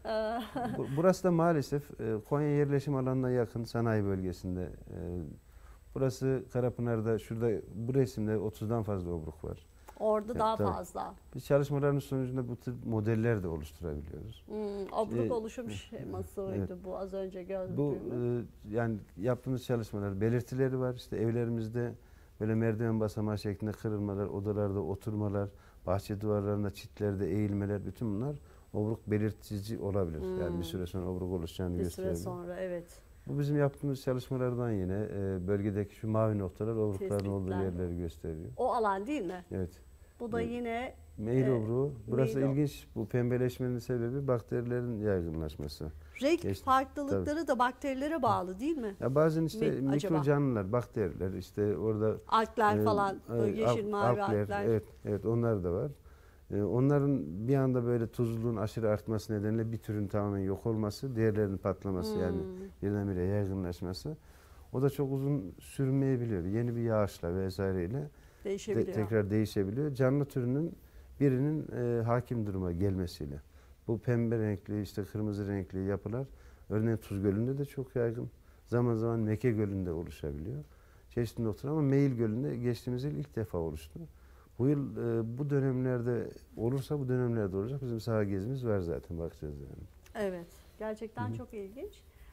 e, Bu- Burası da maalesef e, Konya yerleşim alanına yakın sanayi bölgesinde. E, Burası Karapınar'da, şurada bu resimde otuzdan fazla obruk var. orada Ya, daha tabii. fazla. Biz çalışmaların sonucunda bu tür modeller de oluşturabiliyoruz. Hmm, obruk Ee, oluşum şemasıydı evet. bu az önce gördüğümüz. Bu e, yani yaptığımız çalışmalar belirtileri var. İşte evlerimizde böyle merdiven basamağı şeklinde kırılmalar, odalarda oturmalar, bahçe duvarlarında çitlerde eğilmeler, bütün bunlar obruk belirtici olabilir. Hmm. Yani bir süre sonra obruk oluşacağını Bir süre gösterebilir. sonra evet. Bu bizim yaptığımız çalışmalardan yine e, bölgedeki şu mavi noktalar obrukların olduğu Tespitler. yerleri gösteriyor. O alan değil mi? Evet. Bu da Evet. yine Meyil Ee, obruğu. Burası meyil ob- ilginç. Bu pembeleşmenin sebebi bakterilerin yaygınlaşması. renk Geçti. farklılıkları da bakterilere bağlı değil mi? Ya bazen işte Mi- mikro acaba? canlılar, bakteriler işte orada Algler e, falan, e, böyle yeşil alg- mavi algler, algler. Evet, evet onlar da var. E, onların bir anda böyle tuzluluğun aşırı artması nedeniyle bir türün tamamen yok olması, diğerlerinin patlaması yani Hmm. birdenbire yaygınlaşması. O da çok uzun sürmeyebiliyor. Yeni bir yağışla vesaireyle de, Değişebiliyor. tekrar değişebiliyor. Canlı türünün birinin e, hakim duruma gelmesiyle. Bu pembe renkli, işte kırmızı renkli yapılar örneğin Tuz Gölü'nde de çok yaygın. Zaman zaman Meke Gölü'nde oluşabiliyor. Çeşitli noktalar ama Meyil Gölü'nde geçtiğimiz yıl ilk defa oluştu. Bu yıl e, bu dönemlerde olursa bu dönemlerde olacak. Bizim saha gezimiz var zaten bakacağız yani. Evet. Gerçekten Hı hı. çok ilginç.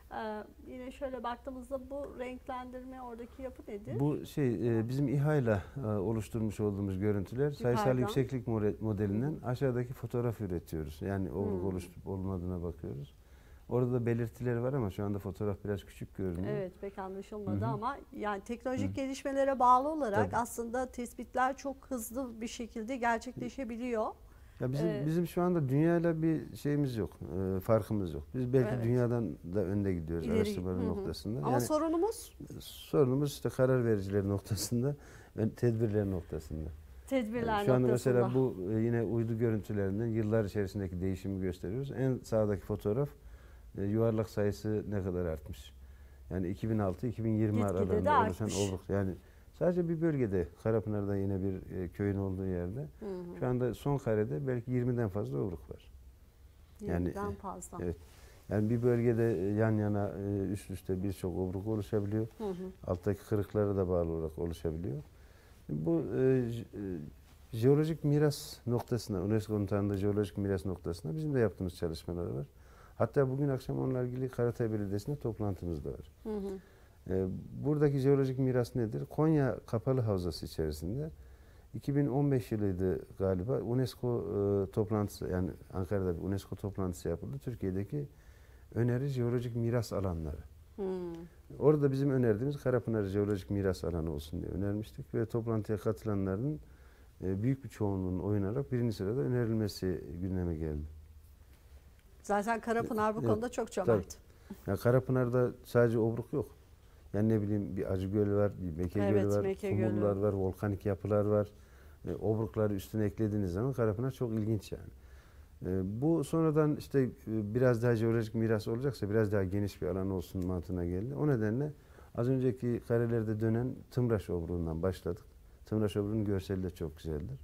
Ee, yine şöyle baktığımızda bu renklendirme, oradaki yapı nedir? Bu şey e, bizim İHA ile e, oluşturmuş olduğumuz görüntüler sayısal Yukarıdan. yükseklik modelinden aşağıdaki fotoğraf üretiyoruz. Yani obruk Hmm. oluşturup olmadığına bakıyoruz. Orada da belirtileri var ama şu anda fotoğraf biraz küçük görünüyor. Evet, pek anlaşılmadı. Hı hı. Ama yani teknolojik Hı. gelişmelere bağlı olarak Tabii. aslında tespitler çok hızlı bir şekilde gerçekleşebiliyor. Ya bizim Ee, bizim şu anda dünyayla bir şeyimiz yok, e, farkımız yok. Biz belki Evet. dünyadan da önde gidiyoruz İleri- araştırmalar Hı hı. noktasında. Ama Yani sorunumuz sorunumuz işte karar vericiler noktasında ve tedbirler noktasında. tedbirler Şu anda noktasında. mesela bu e, yine uydu görüntülerinden yıllar içerisindeki değişimi gösteriyoruz. En sağdaki fotoğraf e, yuvarlak sayısı ne kadar artmış. Yani iki bin altı iki bin yirmi Gitgide de aralığında oluşan artmış. obruk. Yani sadece bir bölgede, Karapınar'da yine bir e, köyün olduğu yerde Hı hı. şu anda son karede belki yirmiden fazla obruk var. Yani, yirmiden fazla. Evet. Yani bir bölgede e, yan yana e, üst üste birçok obruk oluşabiliyor. Hı hı. Alttaki kırıklara da bağlı olarak oluşabiliyor. Bu e, j- e, jeolojik miras noktasına, UNESCO'nun tanıdığı jeolojik miras noktasına bizim de yaptığımız çalışmalar var. Hatta bugün akşam onunla ilgili Karatay Belediyesi'nde toplantımız da var. Hı hı. E, buradaki jeolojik miras nedir? Konya Kapalı Havzası içerisinde iki bin on beş yılıydı galiba UNESCO e, toplantısı, yani Ankara'da bir UNESCO toplantısı yapıldı. Türkiye'deki öneri jeolojik miras alanları. Hı. Orada bizim önerdiğimiz Karapınar Jeolojik Miras Alanı olsun diye önermiştik ve toplantıya katılanların e, büyük bir çoğunluğunun oynarak birinci sırada önerilmesi gündeme geldi. Zaten Karapınar bu Evet, konuda çok cömert. Ya Karapınar'da sadece obruk yok. Yani ne bileyim bir Acıgöl var, bir Meke Evet, Gölü var, Meke kumullar Gölü. var, volkanik yapılar var. E, obrukları üstüne eklediğiniz zaman Karapınar çok ilginç yani. E, bu sonradan işte e, biraz daha jeolojik miras olacaksa biraz daha geniş bir alan olsun mantığına geldi. O nedenle az önceki karelerde dönen Tımraş obruğundan başladık. Tımraş obruğunun görseli de çok güzeldir.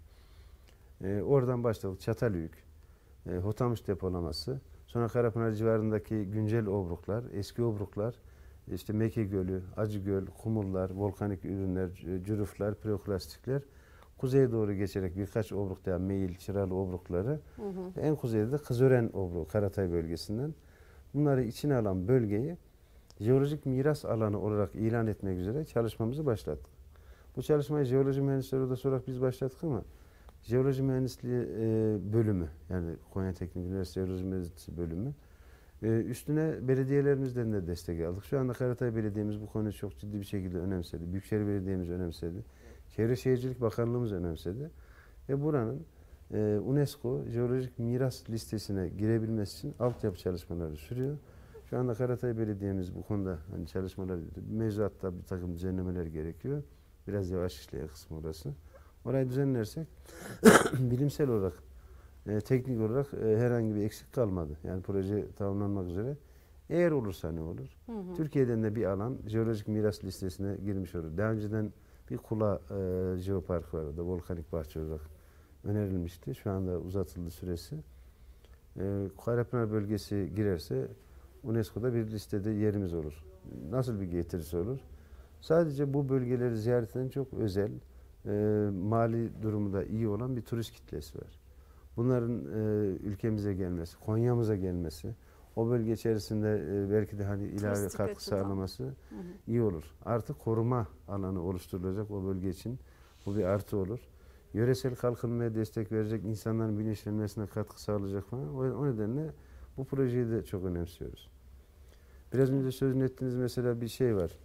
E, oradan başladık. Çatalhöyük, e, Hotamış depolaması, sonra Karapınar civarındaki güncel obruklar, eski obruklar, işte Meke Gölü, Acıgöl, kumullar, volkanik ürünler, c- cürüfler, piroklastikler, kuzeye doğru geçerek birkaç obruk daha Meyil, Çıralı obrukları, Hı hı. en kuzeyde de Kızören obruğu, Karatay bölgesinden. Bunları içine alan bölgeyi jeolojik miras alanı olarak ilan etmek üzere çalışmamızı başlattık. Bu çalışmayı Jeoloji Mühendisleri Odası olarak biz başlattık ama Jeoloji Mühendisliği e, bölümü, yani Konya Teknik Üniversitesi Jeoloji Mühendisliği bölümü, e, üstüne belediyelerimizden de destek aldık. Şu anda Karatay Belediye'miz bu konuyu çok ciddi bir şekilde önemsedi. Büyükşehir Belediye'miz önemsedi. Çevre Şehircilik Bakanlığımız önemsedi. Ve buranın e, UNESCO Jeolojik Miras listesine girebilmesi için altyapı çalışmaları sürüyor. Şu anda Karatay Belediye'miz bu konuda hani çalışmalar yapıyor. Mevzuatta bir takım düzenlemeler gerekiyor. Biraz yavaş işleyen kısmı orası. Orayı düzenlersek bilimsel olarak, e, teknik olarak e, herhangi bir eksik kalmadı. Yani proje tamamlanmak üzere. Eğer olursa ne olur? Hı hı. Türkiye'den de bir alan jeolojik miras listesine girmiş olur. Daha önceden bir Kula e, Jeopark var orada, volkanik bahçe olarak önerilmişti. Şu anda uzatıldı süresi. E, Karapınar bölgesi girerse UNESCO'da bir listede yerimiz olur. Nasıl bir getirisi olur? Sadece bu bölgeleri ziyaret eden çok özel, e, mali durumu da iyi olan bir turist kitlesi var. Bunların e, ülkemize gelmesi, Konya'mıza gelmesi, o bölge içerisinde e, belki de hani ilave Turistik katkı açıdan. sağlaması Hı hı. iyi olur. Artı koruma alanı oluşturulacak o bölge için. Bu bir artı olur. Yöresel kalkınmaya destek verecek, insanların bilinçlenmesine katkı sağlayacak falan. O, o nedenle bu projeyi de çok önemsiyoruz. Biraz önce sözünü ettiğiniz mesela bir şey var.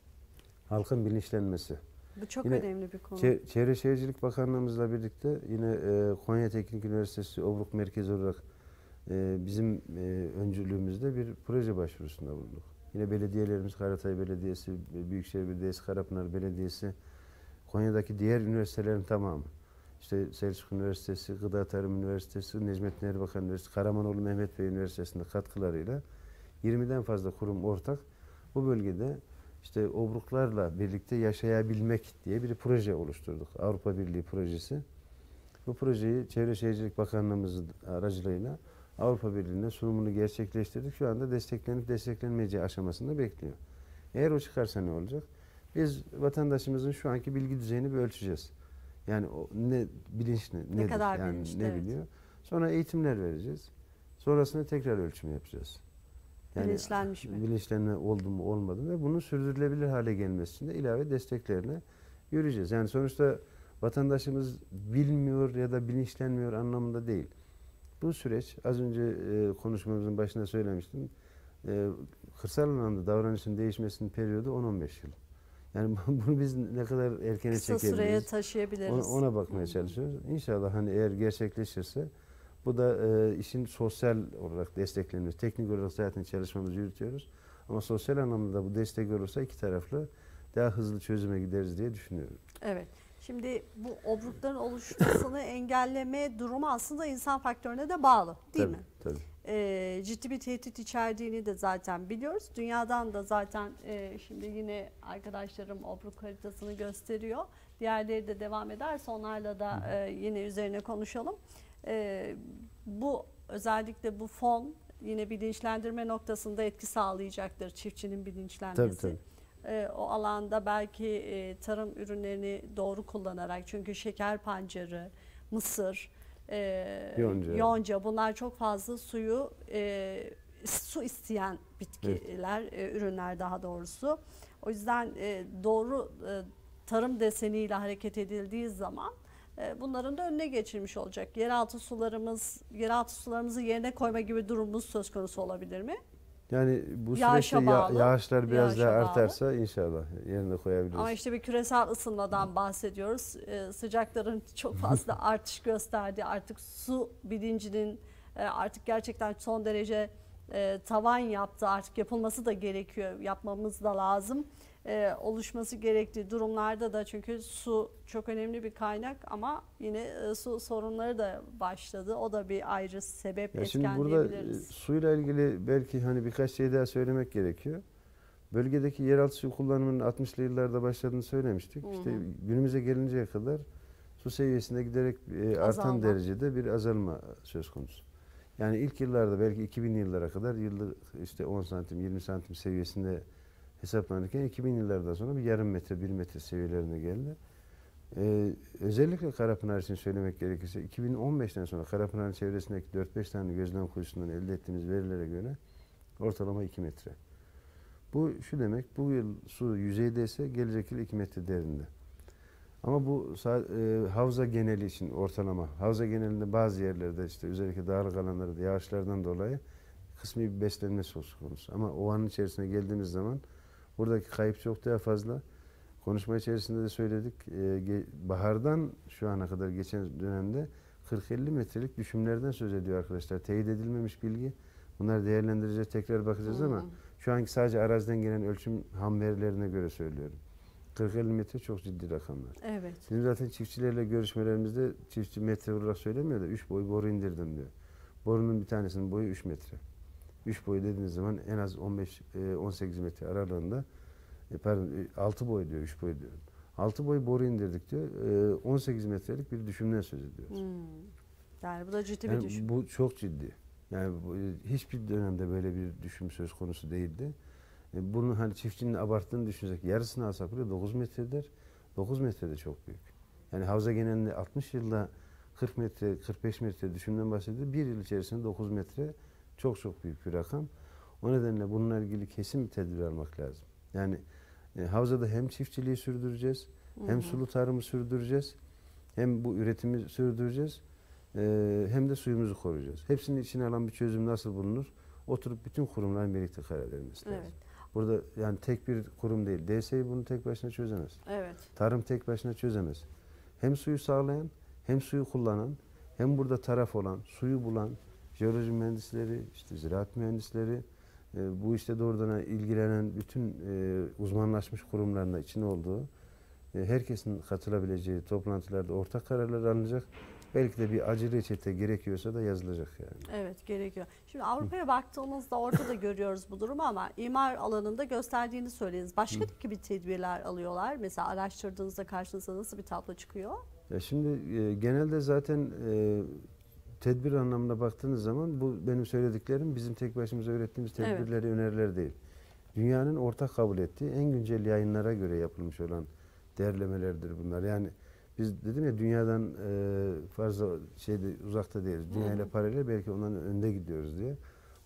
Halkın bilinçlenmesi. Bu çok Yine önemli bir konu. Çe- Çevre Şehircilik Bakanlığımızla birlikte yine e, Konya Teknik Üniversitesi Obruk Merkezi olarak e, bizim e, öncülüğümüzde bir proje başvurusunda bulunduk. Yine belediyelerimiz Karatay Belediyesi, Büyükşehir Belediyesi, Karapınar Belediyesi, Konya'daki diğer üniversitelerin tamamı. İşte Selçuk Üniversitesi, Gıda Tarım Üniversitesi, Necmettin Erbakan Üniversitesi, Karamanoğlu Mehmet Bey Üniversitesi'nde katkılarıyla yirmiden fazla kurum ortak bu bölgede işte obruklarla birlikte yaşayabilmek diye bir proje oluşturduk. Avrupa Birliği projesi. Bu projeyi Çevre Şehircilik Bakanlığımız aracılığıyla Avrupa Birliği'ne sunumunu gerçekleştirdik. Şu anda desteklenip desteklenmeyeceği aşamasında bekliyor. Eğer o çıkarsa ne olacak? Biz vatandaşımızın şu anki bilgi düzeyini bir ölçeceğiz. Yani o ne bilinç ne, nedir? kadar yani bilinçli, ne evet. biliyor? Sonra eğitimler vereceğiz. Sonrasında tekrar ölçüm yapacağız. Yani bilinçlenmiş mi? Bilinçlenme oldu mu olmadı mı ve bunun sürdürülebilir hale gelmesi için de ilave desteklerle yürüyeceğiz. Yani sonuçta vatandaşımız bilmiyor ya da bilinçlenmiyor anlamında değil. Bu süreç az önce e, konuşmamızın başında söylemiştim. E, kırsal alanda davranışın değişmesinin periyodu on on beş yıl. Yani bunu biz ne kadar erkene Kısa çekebiliriz? süreye taşıyabiliriz. Ona, ona bakmaya Hı. çalışıyoruz. İnşallah hani eğer gerçekleşirse bu da e, işin sosyal olarak destekleniyor. Teknik olarak zaten çalışmamızı yürütüyoruz. Ama sosyal anlamda da bu destek olursa iki taraflı daha hızlı çözüme gideriz diye düşünüyorum. Evet. Şimdi bu obrukların oluşmasını engelleme durumu aslında insan faktörüne de bağlı, değil tabii, mi? Tabii. Ee, ciddi bir tehdit içerdiğini de zaten biliyoruz. Dünyadan da zaten e, şimdi yine arkadaşlarım obruk haritasını gösteriyor. Diğerleri de devam ederse onlarla da e, yine üzerine konuşalım. E, bu özellikle bu fon yine bilinçlendirme noktasında etki sağlayacaktır çiftçinin bilinçlenmesi. Tabii, tabii. E, o alanda belki e, tarım ürünlerini doğru kullanarak, çünkü şeker pancarı, mısır, e, Yonca. yonca bunlar çok fazla suyu e, su isteyen bitkiler, evet. e, ürünler daha doğrusu. O yüzden e, doğru e, tarım deseniyle hareket edildiği zaman e, bunların da önüne geçilmiş olacak. Yeraltı sularımız, yeraltı sularımızı yerine koyma gibi durumumuz söz konusu olabilir mi? Yani bu Yağışa süreçte ya, bağlı, yağışlar biraz yağışa daha bağlı. artarsa inşallah yerine koyabiliriz. Ama işte bir küresel ısınmadan bahsediyoruz. Ee, sıcakların çok fazla artış gösterdiği, artık su bilincinin e, artık gerçekten son derece e, tavan yaptı. Artık yapılması da gerekiyor, yapmamız da lazım. E, oluşması gerektiği durumlarda da, çünkü su çok önemli bir kaynak ama yine e, su sorunları da başladı. O da bir ayrı sebep, Ya etken şimdi burada diyebiliriz. e, suyla ilgili belki hani birkaç şey daha söylemek gerekiyor. Bölgedeki yeraltı su kullanımının altmışlı yıllarda başladığını söylemiştik. Hı hı. İşte günümüze gelinceye kadar su seviyesinde giderek e, artan Azalma. derecede bir azalma söz konusu. Yani ilk yıllarda belki iki binli yıllara kadar yıllık işte on santim yirmi santim seviyesinde hesaplanırken iki bin yıllardan sonra bir yarım metre bir metre seviyelerine geldi. Ee, özellikle Karapınar için söylemek gerekirse iki bin on beşten sonra Karapınar'ın çevresindeki dört beş tane gözlem kuyusundan elde ettiğimiz verilere göre ortalama iki metre. Bu şu demek, bu yıl su yüzeydeyse gelecek yıl iki metre derinde. Ama bu e, havza geneli için ortalama. Havza genelinde bazı yerlerde işte özellikle dağlık alanlarda yağışlardan dolayı kısmi bir beslenme söz konusu. Ama ovanın içerisine geldiğimiz zaman buradaki kayıp çok daha fazla. Konuşma içerisinde de söyledik. E, bahardan şu ana kadar geçen dönemde kırk elli metrelik düşümlerden söz ediyor arkadaşlar. Teyit edilmemiş bilgi. Bunlar değerlendireceğiz, tekrar bakacağız, hı hı, ama şu anki sadece araziden gelen ölçüm ham verilerine göre söylüyorum. kırk elli metre çok ciddi rakamlar. Evet. Bizim zaten çiftçilerle görüşmelerimizde çiftçi metre olarak söylemiyor da üç boy boru indirdim diyor. Borunun bir tanesinin boyu üç metre. üç boy dediğiniz zaman en az on beş on sekiz metre aralığında, e, pardon altı boy diyor, üç boy diyorum. altı boy boru indirdik diyor. E, on sekiz metrelik bir düşümden söz ediyoruz. Hmm. Yani bu da ciddi yani bir düşüm. Bu çok ciddi. Yani bu, hiçbir dönemde böyle bir düşüm söz konusu değildi. E, bunu hani çiftçinin abarttığını düşünecek. Yarısını alsak bile dokuz metredir. dokuz metre de çok büyük. Yani havza genelinde altmış yılda kırk metre, kırk beş metre düşümden bahsediyor. Bir yıl içerisinde dokuz metre çok çok büyük bir rakam. O nedenle bununla ilgili kesin bir tedbir almak lazım. Yani e, havzada hem çiftçiliği sürdüreceğiz, hı hı, hem sulu tarımı sürdüreceğiz, hem bu üretimi sürdüreceğiz, e, hem de suyumuzu koruyacağız. Hepsinin içine alan bir çözüm nasıl bulunur? Oturup bütün kurumların birlikte karar vermesi lazım. Evet. Burada yani tek bir kurum değil. D S İ bunu tek başına çözemez. Evet. Tarım tek başına çözemez. Hem suyu sağlayan, hem suyu kullanan, hem burada taraf olan, suyu bulan, jeoloji mühendisleri, işte ziraat mühendisleri, e, bu işte doğrudan ilgilenen bütün e, uzmanlaşmış kurumların da içine olduğu, e, herkesin katılabileceği toplantılarda ortak kararlar alınacak. Belki de bir acı reçete gerekiyorsa da yazılacak yani. Evet, gerekiyor. Şimdi Avrupa'ya baktığımızda orada da görüyoruz bu durumu ama imar alanında gösterdiğini söylediniz. Başka gibi tedbirler alıyorlar. Mesela araştırdığınızda karşınıza nasıl bir tablo çıkıyor? Ya şimdi e, genelde zaten e, tedbir anlamına baktığınız zaman bu benim söylediklerim bizim tek başımıza ürettiğimiz tedbirleri, evet, öneriler değil. Dünyanın ortak kabul ettiği en güncel yayınlara göre yapılmış olan değerlemelerdir bunlar. Yani biz dedim ya dünyadan e, fazla şeyde uzakta değiliz. Dünya ile paralel belki onların önde gidiyoruz diye.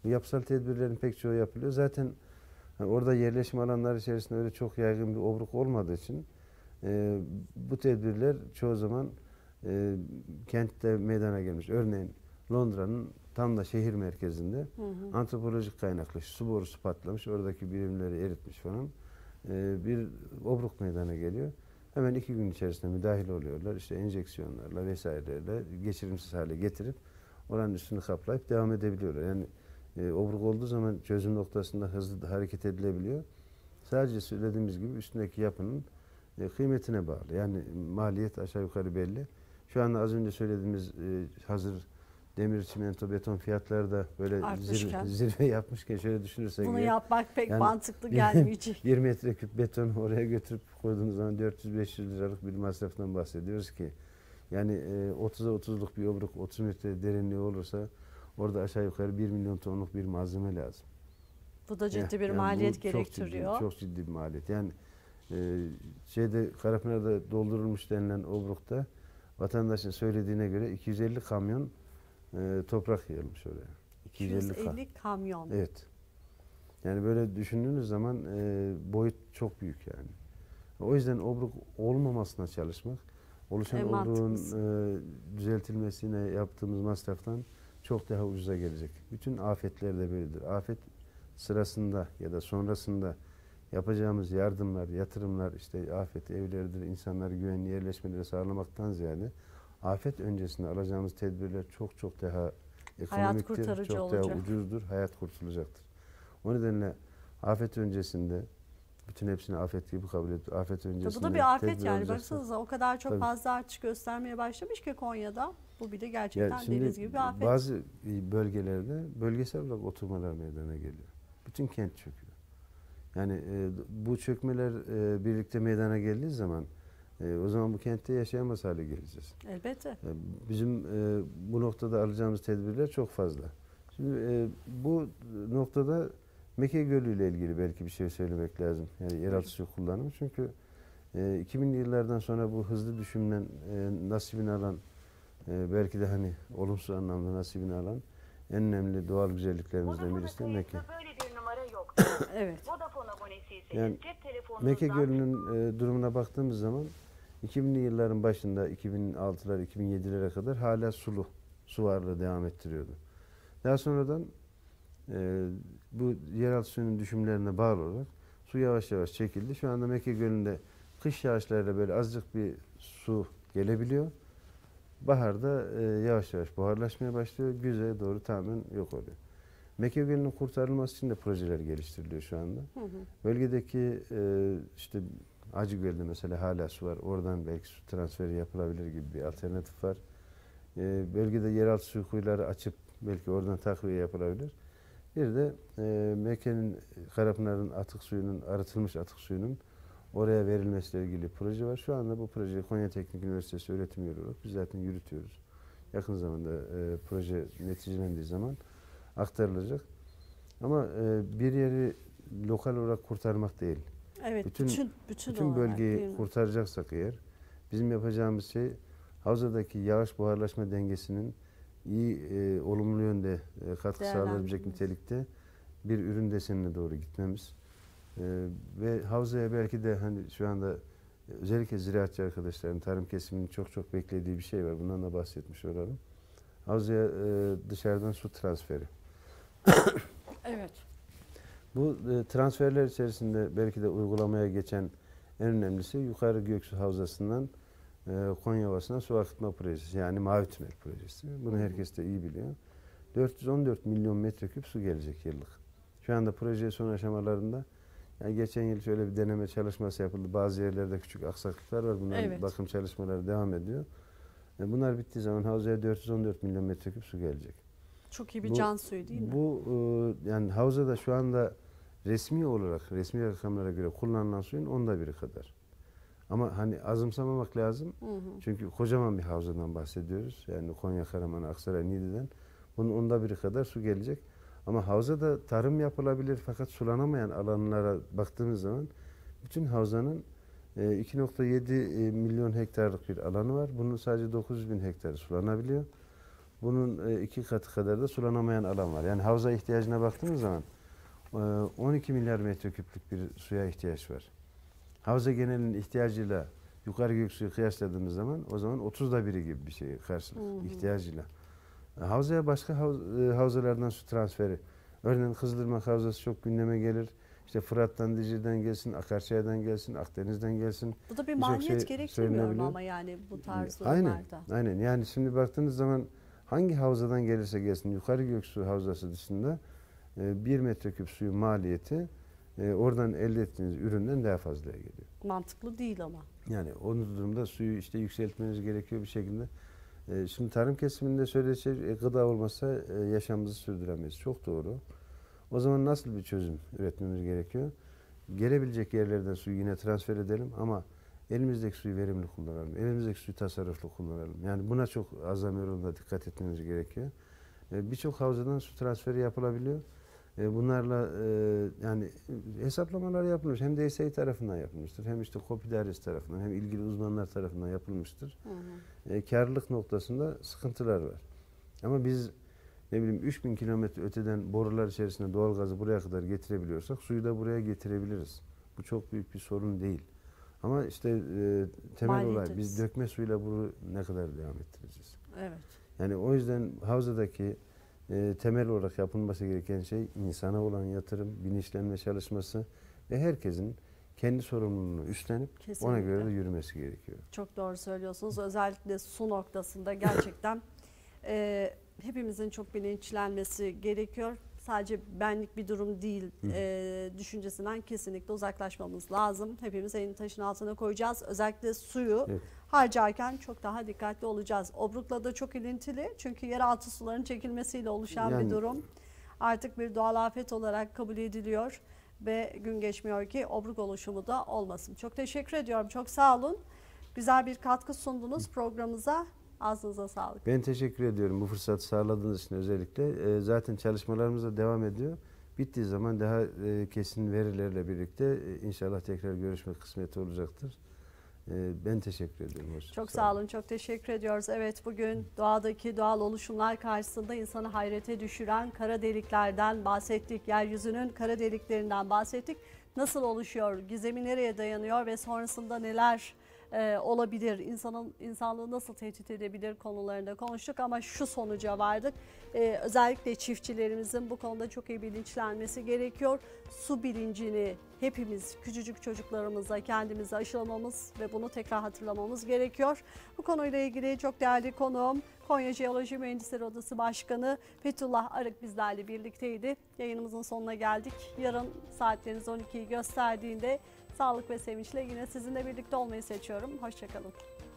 Bu yapısal tedbirlerin pek çoğu yapılıyor. Zaten hani orada yerleşim alanları içerisinde öyle çok yaygın bir obruk olmadığı için e, bu tedbirler çoğu zaman e, kentte meydana gelmiş. Örneğin Londra'nın tam da şehir merkezinde hı hı. antropolojik kaynaklı su borusu patlamış. Oradaki birimleri eritmiş falan. E, bir obruk meydana geliyor. Hemen iki gün içerisinde müdahil oluyorlar. İşte enjeksiyonlarla vesairelerle geçirimsiz hale getirip oranın üstünü kaplayıp devam edebiliyorlar. Yani e, obruk olduğu zaman çözüm noktasında hızlı hareket edilebiliyor. Sadece söylediğimiz gibi üstündeki yapının e, kıymetine bağlı. Yani maliyet aşağı yukarı belli. Şu anda az önce söylediğimiz e, hazır demir, çimento, beton fiyatları da böyle zirve, zirve yapmışken şöyle düşünürsek. Bunu ya, yapmak pek yani, mantıklı gelmeyecek. bir metreküp beton oraya götürüp koyduğunuz zaman dört yüz beş yüz liralık bir masraftan bahsediyoruz ki. Yani e, otuza otuzluk bir obruk otuz metre derinliği olursa orada aşağı yukarı bir milyon tonluk bir malzeme lazım. Bu da ciddi yani, bir yani maliyet gerektiriyor. Çok ciddi, çok ciddi bir maliyet. Yani e, şeyde Karapınar'da doldurulmuş denilen obrukta vatandaşın söylediğine göre iki yüz elli kamyon e, toprak yığılmış oraya. iki yüz elli, iki yüz elli kamyon. Evet. Yani böyle düşündüğünüz zaman e, boyut çok büyük yani. O yüzden obruk olmamasına çalışmak, oluşan e, obruğun e, düzeltilmesine yaptığımız masraftan çok daha ucuza gelecek. Bütün afetler de böyledir. Afet sırasında ya da sonrasında yapacağımız yardımlar, yatırımlar, işte afet evleridir, insanları güvenli yerleşmeleri sağlamaktan ziyade afet öncesinde alacağımız tedbirler çok çok daha ekonomiktir, çok olacak. Daha ucuzdur, hayat kurtulacaktır. O nedenle afet öncesinde bütün hepsini afet gibi kabul edip afet öncesinde bu da bir afet yani. Baksanıza o kadar çok Tabii. fazla artış göstermeye başlamış ki Konya'da. Bu bile gerçekten yani deniz gibi bir afet. Bazı bölgelerde bölgesel olarak oturmalar meydana geliyor. Bütün kent çöküyor. Yani e, bu çökmeler e, birlikte meydana geldiği zaman e, o zaman bu kentte yaşayamaz hale geleceğiz. Elbette. E, bizim e, bu noktada alacağımız tedbirler çok fazla. Şimdi e, bu noktada Meke Gölü ile ilgili belki bir şey söylemek lazım. Yani yeraltı su kullanımı. Çünkü e, iki binli yıllardan sonra bu hızlı düşümden e, nasibini alan e, belki de hani olumsuz anlamda nasibini alan en önemli doğal güzelliklerimizden birisi de Meke. Böyle bir numara yok. Evet. Vodafone abonesiyseniz Yani cep telefonunuzdan... Meke Gölü'nün e, durumuna baktığımız zaman iki binli yılların başında iki bin altılar iki bin yedilere kadar hala sulu, su varlığı devam ettiriyordu. Daha sonradan e, bu yeraltı suyunun düşümlerine bağlı olarak su yavaş yavaş çekildi. Şu anda Meke Gölü'nde kış yağışlarıyla böyle azıcık bir su gelebiliyor. Baharda e, yavaş yavaş buharlaşmaya başlıyor. Güzeye doğru tamamen yok oluyor. Meke Gölü'nün kurtarılması için de projeler geliştiriliyor şu anda. Hı hı. Bölgedeki e, işte Acıgöl'de mesela hala su var. Oradan belki su transferi yapılabilir gibi bir alternatif var. E, bölgede yeraltı su kuyuları açıp belki oradan takviye yapılabilir. Bir de e, Meke'nin, Karapınar'ın atık suyunun, arıtılmış atık suyunun oraya verilmesiyle ilgili proje var. Şu anda bu projeyi Konya Teknik Üniversitesi öğretim üyesi olarak biz zaten yürütüyoruz. Yakın zamanda e, proje neticelendiği zaman aktarılacak. Ama e, bir yeri lokal olarak kurtarmak değil. Evet, bütün, bütün, bütün, bütün bölgeyi kurtaracaksak eğer bizim yapacağımız şey havzadaki yağış buharlaşma dengesinin iyi, e, olumlu yönde e, katkı sağlayabilecek nitelikte bir ürün desenine doğru gitmemiz. E, ve havzaya belki de hani şu anda özellikle ziraatçı arkadaşların, tarım kesiminin çok çok beklediği bir şey var. Bundan da bahsetmiş olalım. Havzaya e, dışarıdan su transferi. Evet. Bu e, transferler içerisinde belki de uygulamaya geçen en önemlisi Yukarı Göksu Havzası'ndan e, Konya Ovası'na su akıtma projesi. Yani Mavi Tünel projesi. Bunu herkes de iyi biliyor. dört yüz on dört milyon metreküp su gelecek yıllık. Şu anda proje son aşamalarında. Yani geçen yıl şöyle bir deneme çalışması yapıldı. Bazı yerlerde küçük aksaklıklar var. Bunların evet. bakım çalışmaları devam ediyor. E, bunlar bittiği zaman havzaya dört yüz on dört milyon metreküp su gelecek. Çok iyi bir bu, can suyu değil mi? Bu e, yani havzada şu anda resmi olarak, resmi rakamlara göre kullanılan suyun onda biri kadar. Ama hani azımsamamak lazım. Hı hı. Çünkü kocaman bir havzadan bahsediyoruz. Yani Konya, Karaman, Aksaray, Niğde'den. Bunun onda biri kadar su gelecek. Ama havzada tarım yapılabilir fakat sulanamayan alanlara baktığımız zaman bütün havzanın e, iki nokta yedi milyon hektarlık bir alanı var. Bunun sadece dokuz yüz bin hektarı sulanabiliyor. bunun e, iki katı kadar da sulanamayan alan var. Yani havza ihtiyacına baktığımız zaman e, on iki milyar metreküplük bir suya ihtiyaç var. Havza genelinin ihtiyacıyla yukarı Göksu'yu kıyasladığımız zaman o zaman otuzda biri gibi bir şey karşılık hı hı. ihtiyacıyla. Havzaya başka hav, e, havzalardan su transferi. Örneğin Kızılırmak Havzası çok gündeme gelir. İşte Fırat'tan, Dicle'den gelsin, Akarçay'dan gelsin, Akdeniz'den gelsin. Bu da bir maliyet şey gerektirmiyor mu ama yani bu tarz durumlarda? Aynen, aynen. Yani şimdi baktığınız zaman hangi havzadan gelirse gelsin yukarı Göksu Havzası dışında e, bir metreküp suyun maliyeti e, oradan elde ettiğiniz üründen daha fazlaya geliyor. Mantıklı değil ama. Yani onun durumda suyu işte yükseltmeniz gerekiyor bir şekilde. E, şimdi tarım kesiminde söylediği şey e, gıda olmasa e, yaşamımızı sürdüremeyiz. Çok doğru. O zaman nasıl bir çözüm üretmemiz gerekiyor? Gelebilecek yerlerden suyu yine transfer edelim ama elimizdeki suyu verimli kullanalım. Elimizdeki suyu tasarruflu kullanalım. Yani buna çok azami oranında dikkat etmemiz gerekiyor. E, Birçok havzadan su transferi yapılabiliyor. E, bunlarla e, yani hesaplamalar yapılmış. Hem D S İ tarafından yapılmıştır. Hem işte KOP İdaresi tarafından hem ilgili uzmanlar tarafından yapılmıştır. Hı hı. E, karlılık noktasında sıkıntılar var. Ama biz ne bileyim üç bin kilometre öteden borular içerisinde doğalgazı buraya kadar getirebiliyorsak suyu da buraya getirebiliriz. Bu çok büyük bir sorun değil. Ama işte e, temel Maliyet olay biz dökme suyla bunu ne kadar devam ettireceğiz? Evet. Yani o yüzden havzadaki e, temel olarak yapılması gereken şey insana olan yatırım, bilinçlenme çalışması ve herkesin kendi sorumluluğunu üstlenip kesinlikle ona göre de yürümesi gerekiyor. Çok doğru söylüyorsunuz. Özellikle su noktasında gerçekten e, hepimizin çok bilinçlenmesi gerekiyor. Sadece benlik bir durum değil e, düşüncesinden kesinlikle uzaklaşmamız lazım. Hepimiz elini taşın altına koyacağız. Özellikle suyu evet. harcarken çok daha dikkatli olacağız. Obruk'la da çok ilintili çünkü yeraltı suların çekilmesiyle oluşan yani, bir durum. Artık bir doğal afet olarak kabul ediliyor ve gün geçmiyor ki obruk oluşumu da olmasın. Çok teşekkür ediyorum. Çok sağ olun. Güzel bir katkı sundunuz programımıza. Ağzınıza sağlık. Ben teşekkür ediyorum bu fırsatı sağladığınız için özellikle. E, zaten çalışmalarımız da devam ediyor. Bittiği zaman daha e, kesin verilerle birlikte e, inşallah tekrar görüşme kısmeti olacaktır. E, ben teşekkür ediyorum. Hoş, çok sağ olun, çok teşekkür ediyoruz. Evet, bugün doğadaki doğal oluşumlar karşısında insanı hayrete düşüren kara deliklerden bahsettik. Yeryüzünün kara deliklerinden bahsettik. Nasıl oluşuyor, gizemi nereye dayanıyor ve sonrasında neler Ee, olabilir, insanın insanlığı nasıl tehdit edebilir konularında konuştuk ama şu sonuca vardık. Ee, özellikle çiftçilerimizin bu konuda çok iyi bilinçlenmesi gerekiyor. Su bilincini hepimiz küçücük çocuklarımıza kendimize aşılamamız ve bunu tekrar hatırlamamız gerekiyor. Bu konuyla ilgili çok değerli konuğum Konya Jeoloji Mühendisleri Odası Başkanı Fethullah Arık bizlerle birlikteydi. Yayınımızın sonuna geldik. Yarın saatleriniz on ikiyi gösterdiğinde sağlık ve sevinçle yine sizinle birlikte olmayı seçiyorum. Hoşça kalın.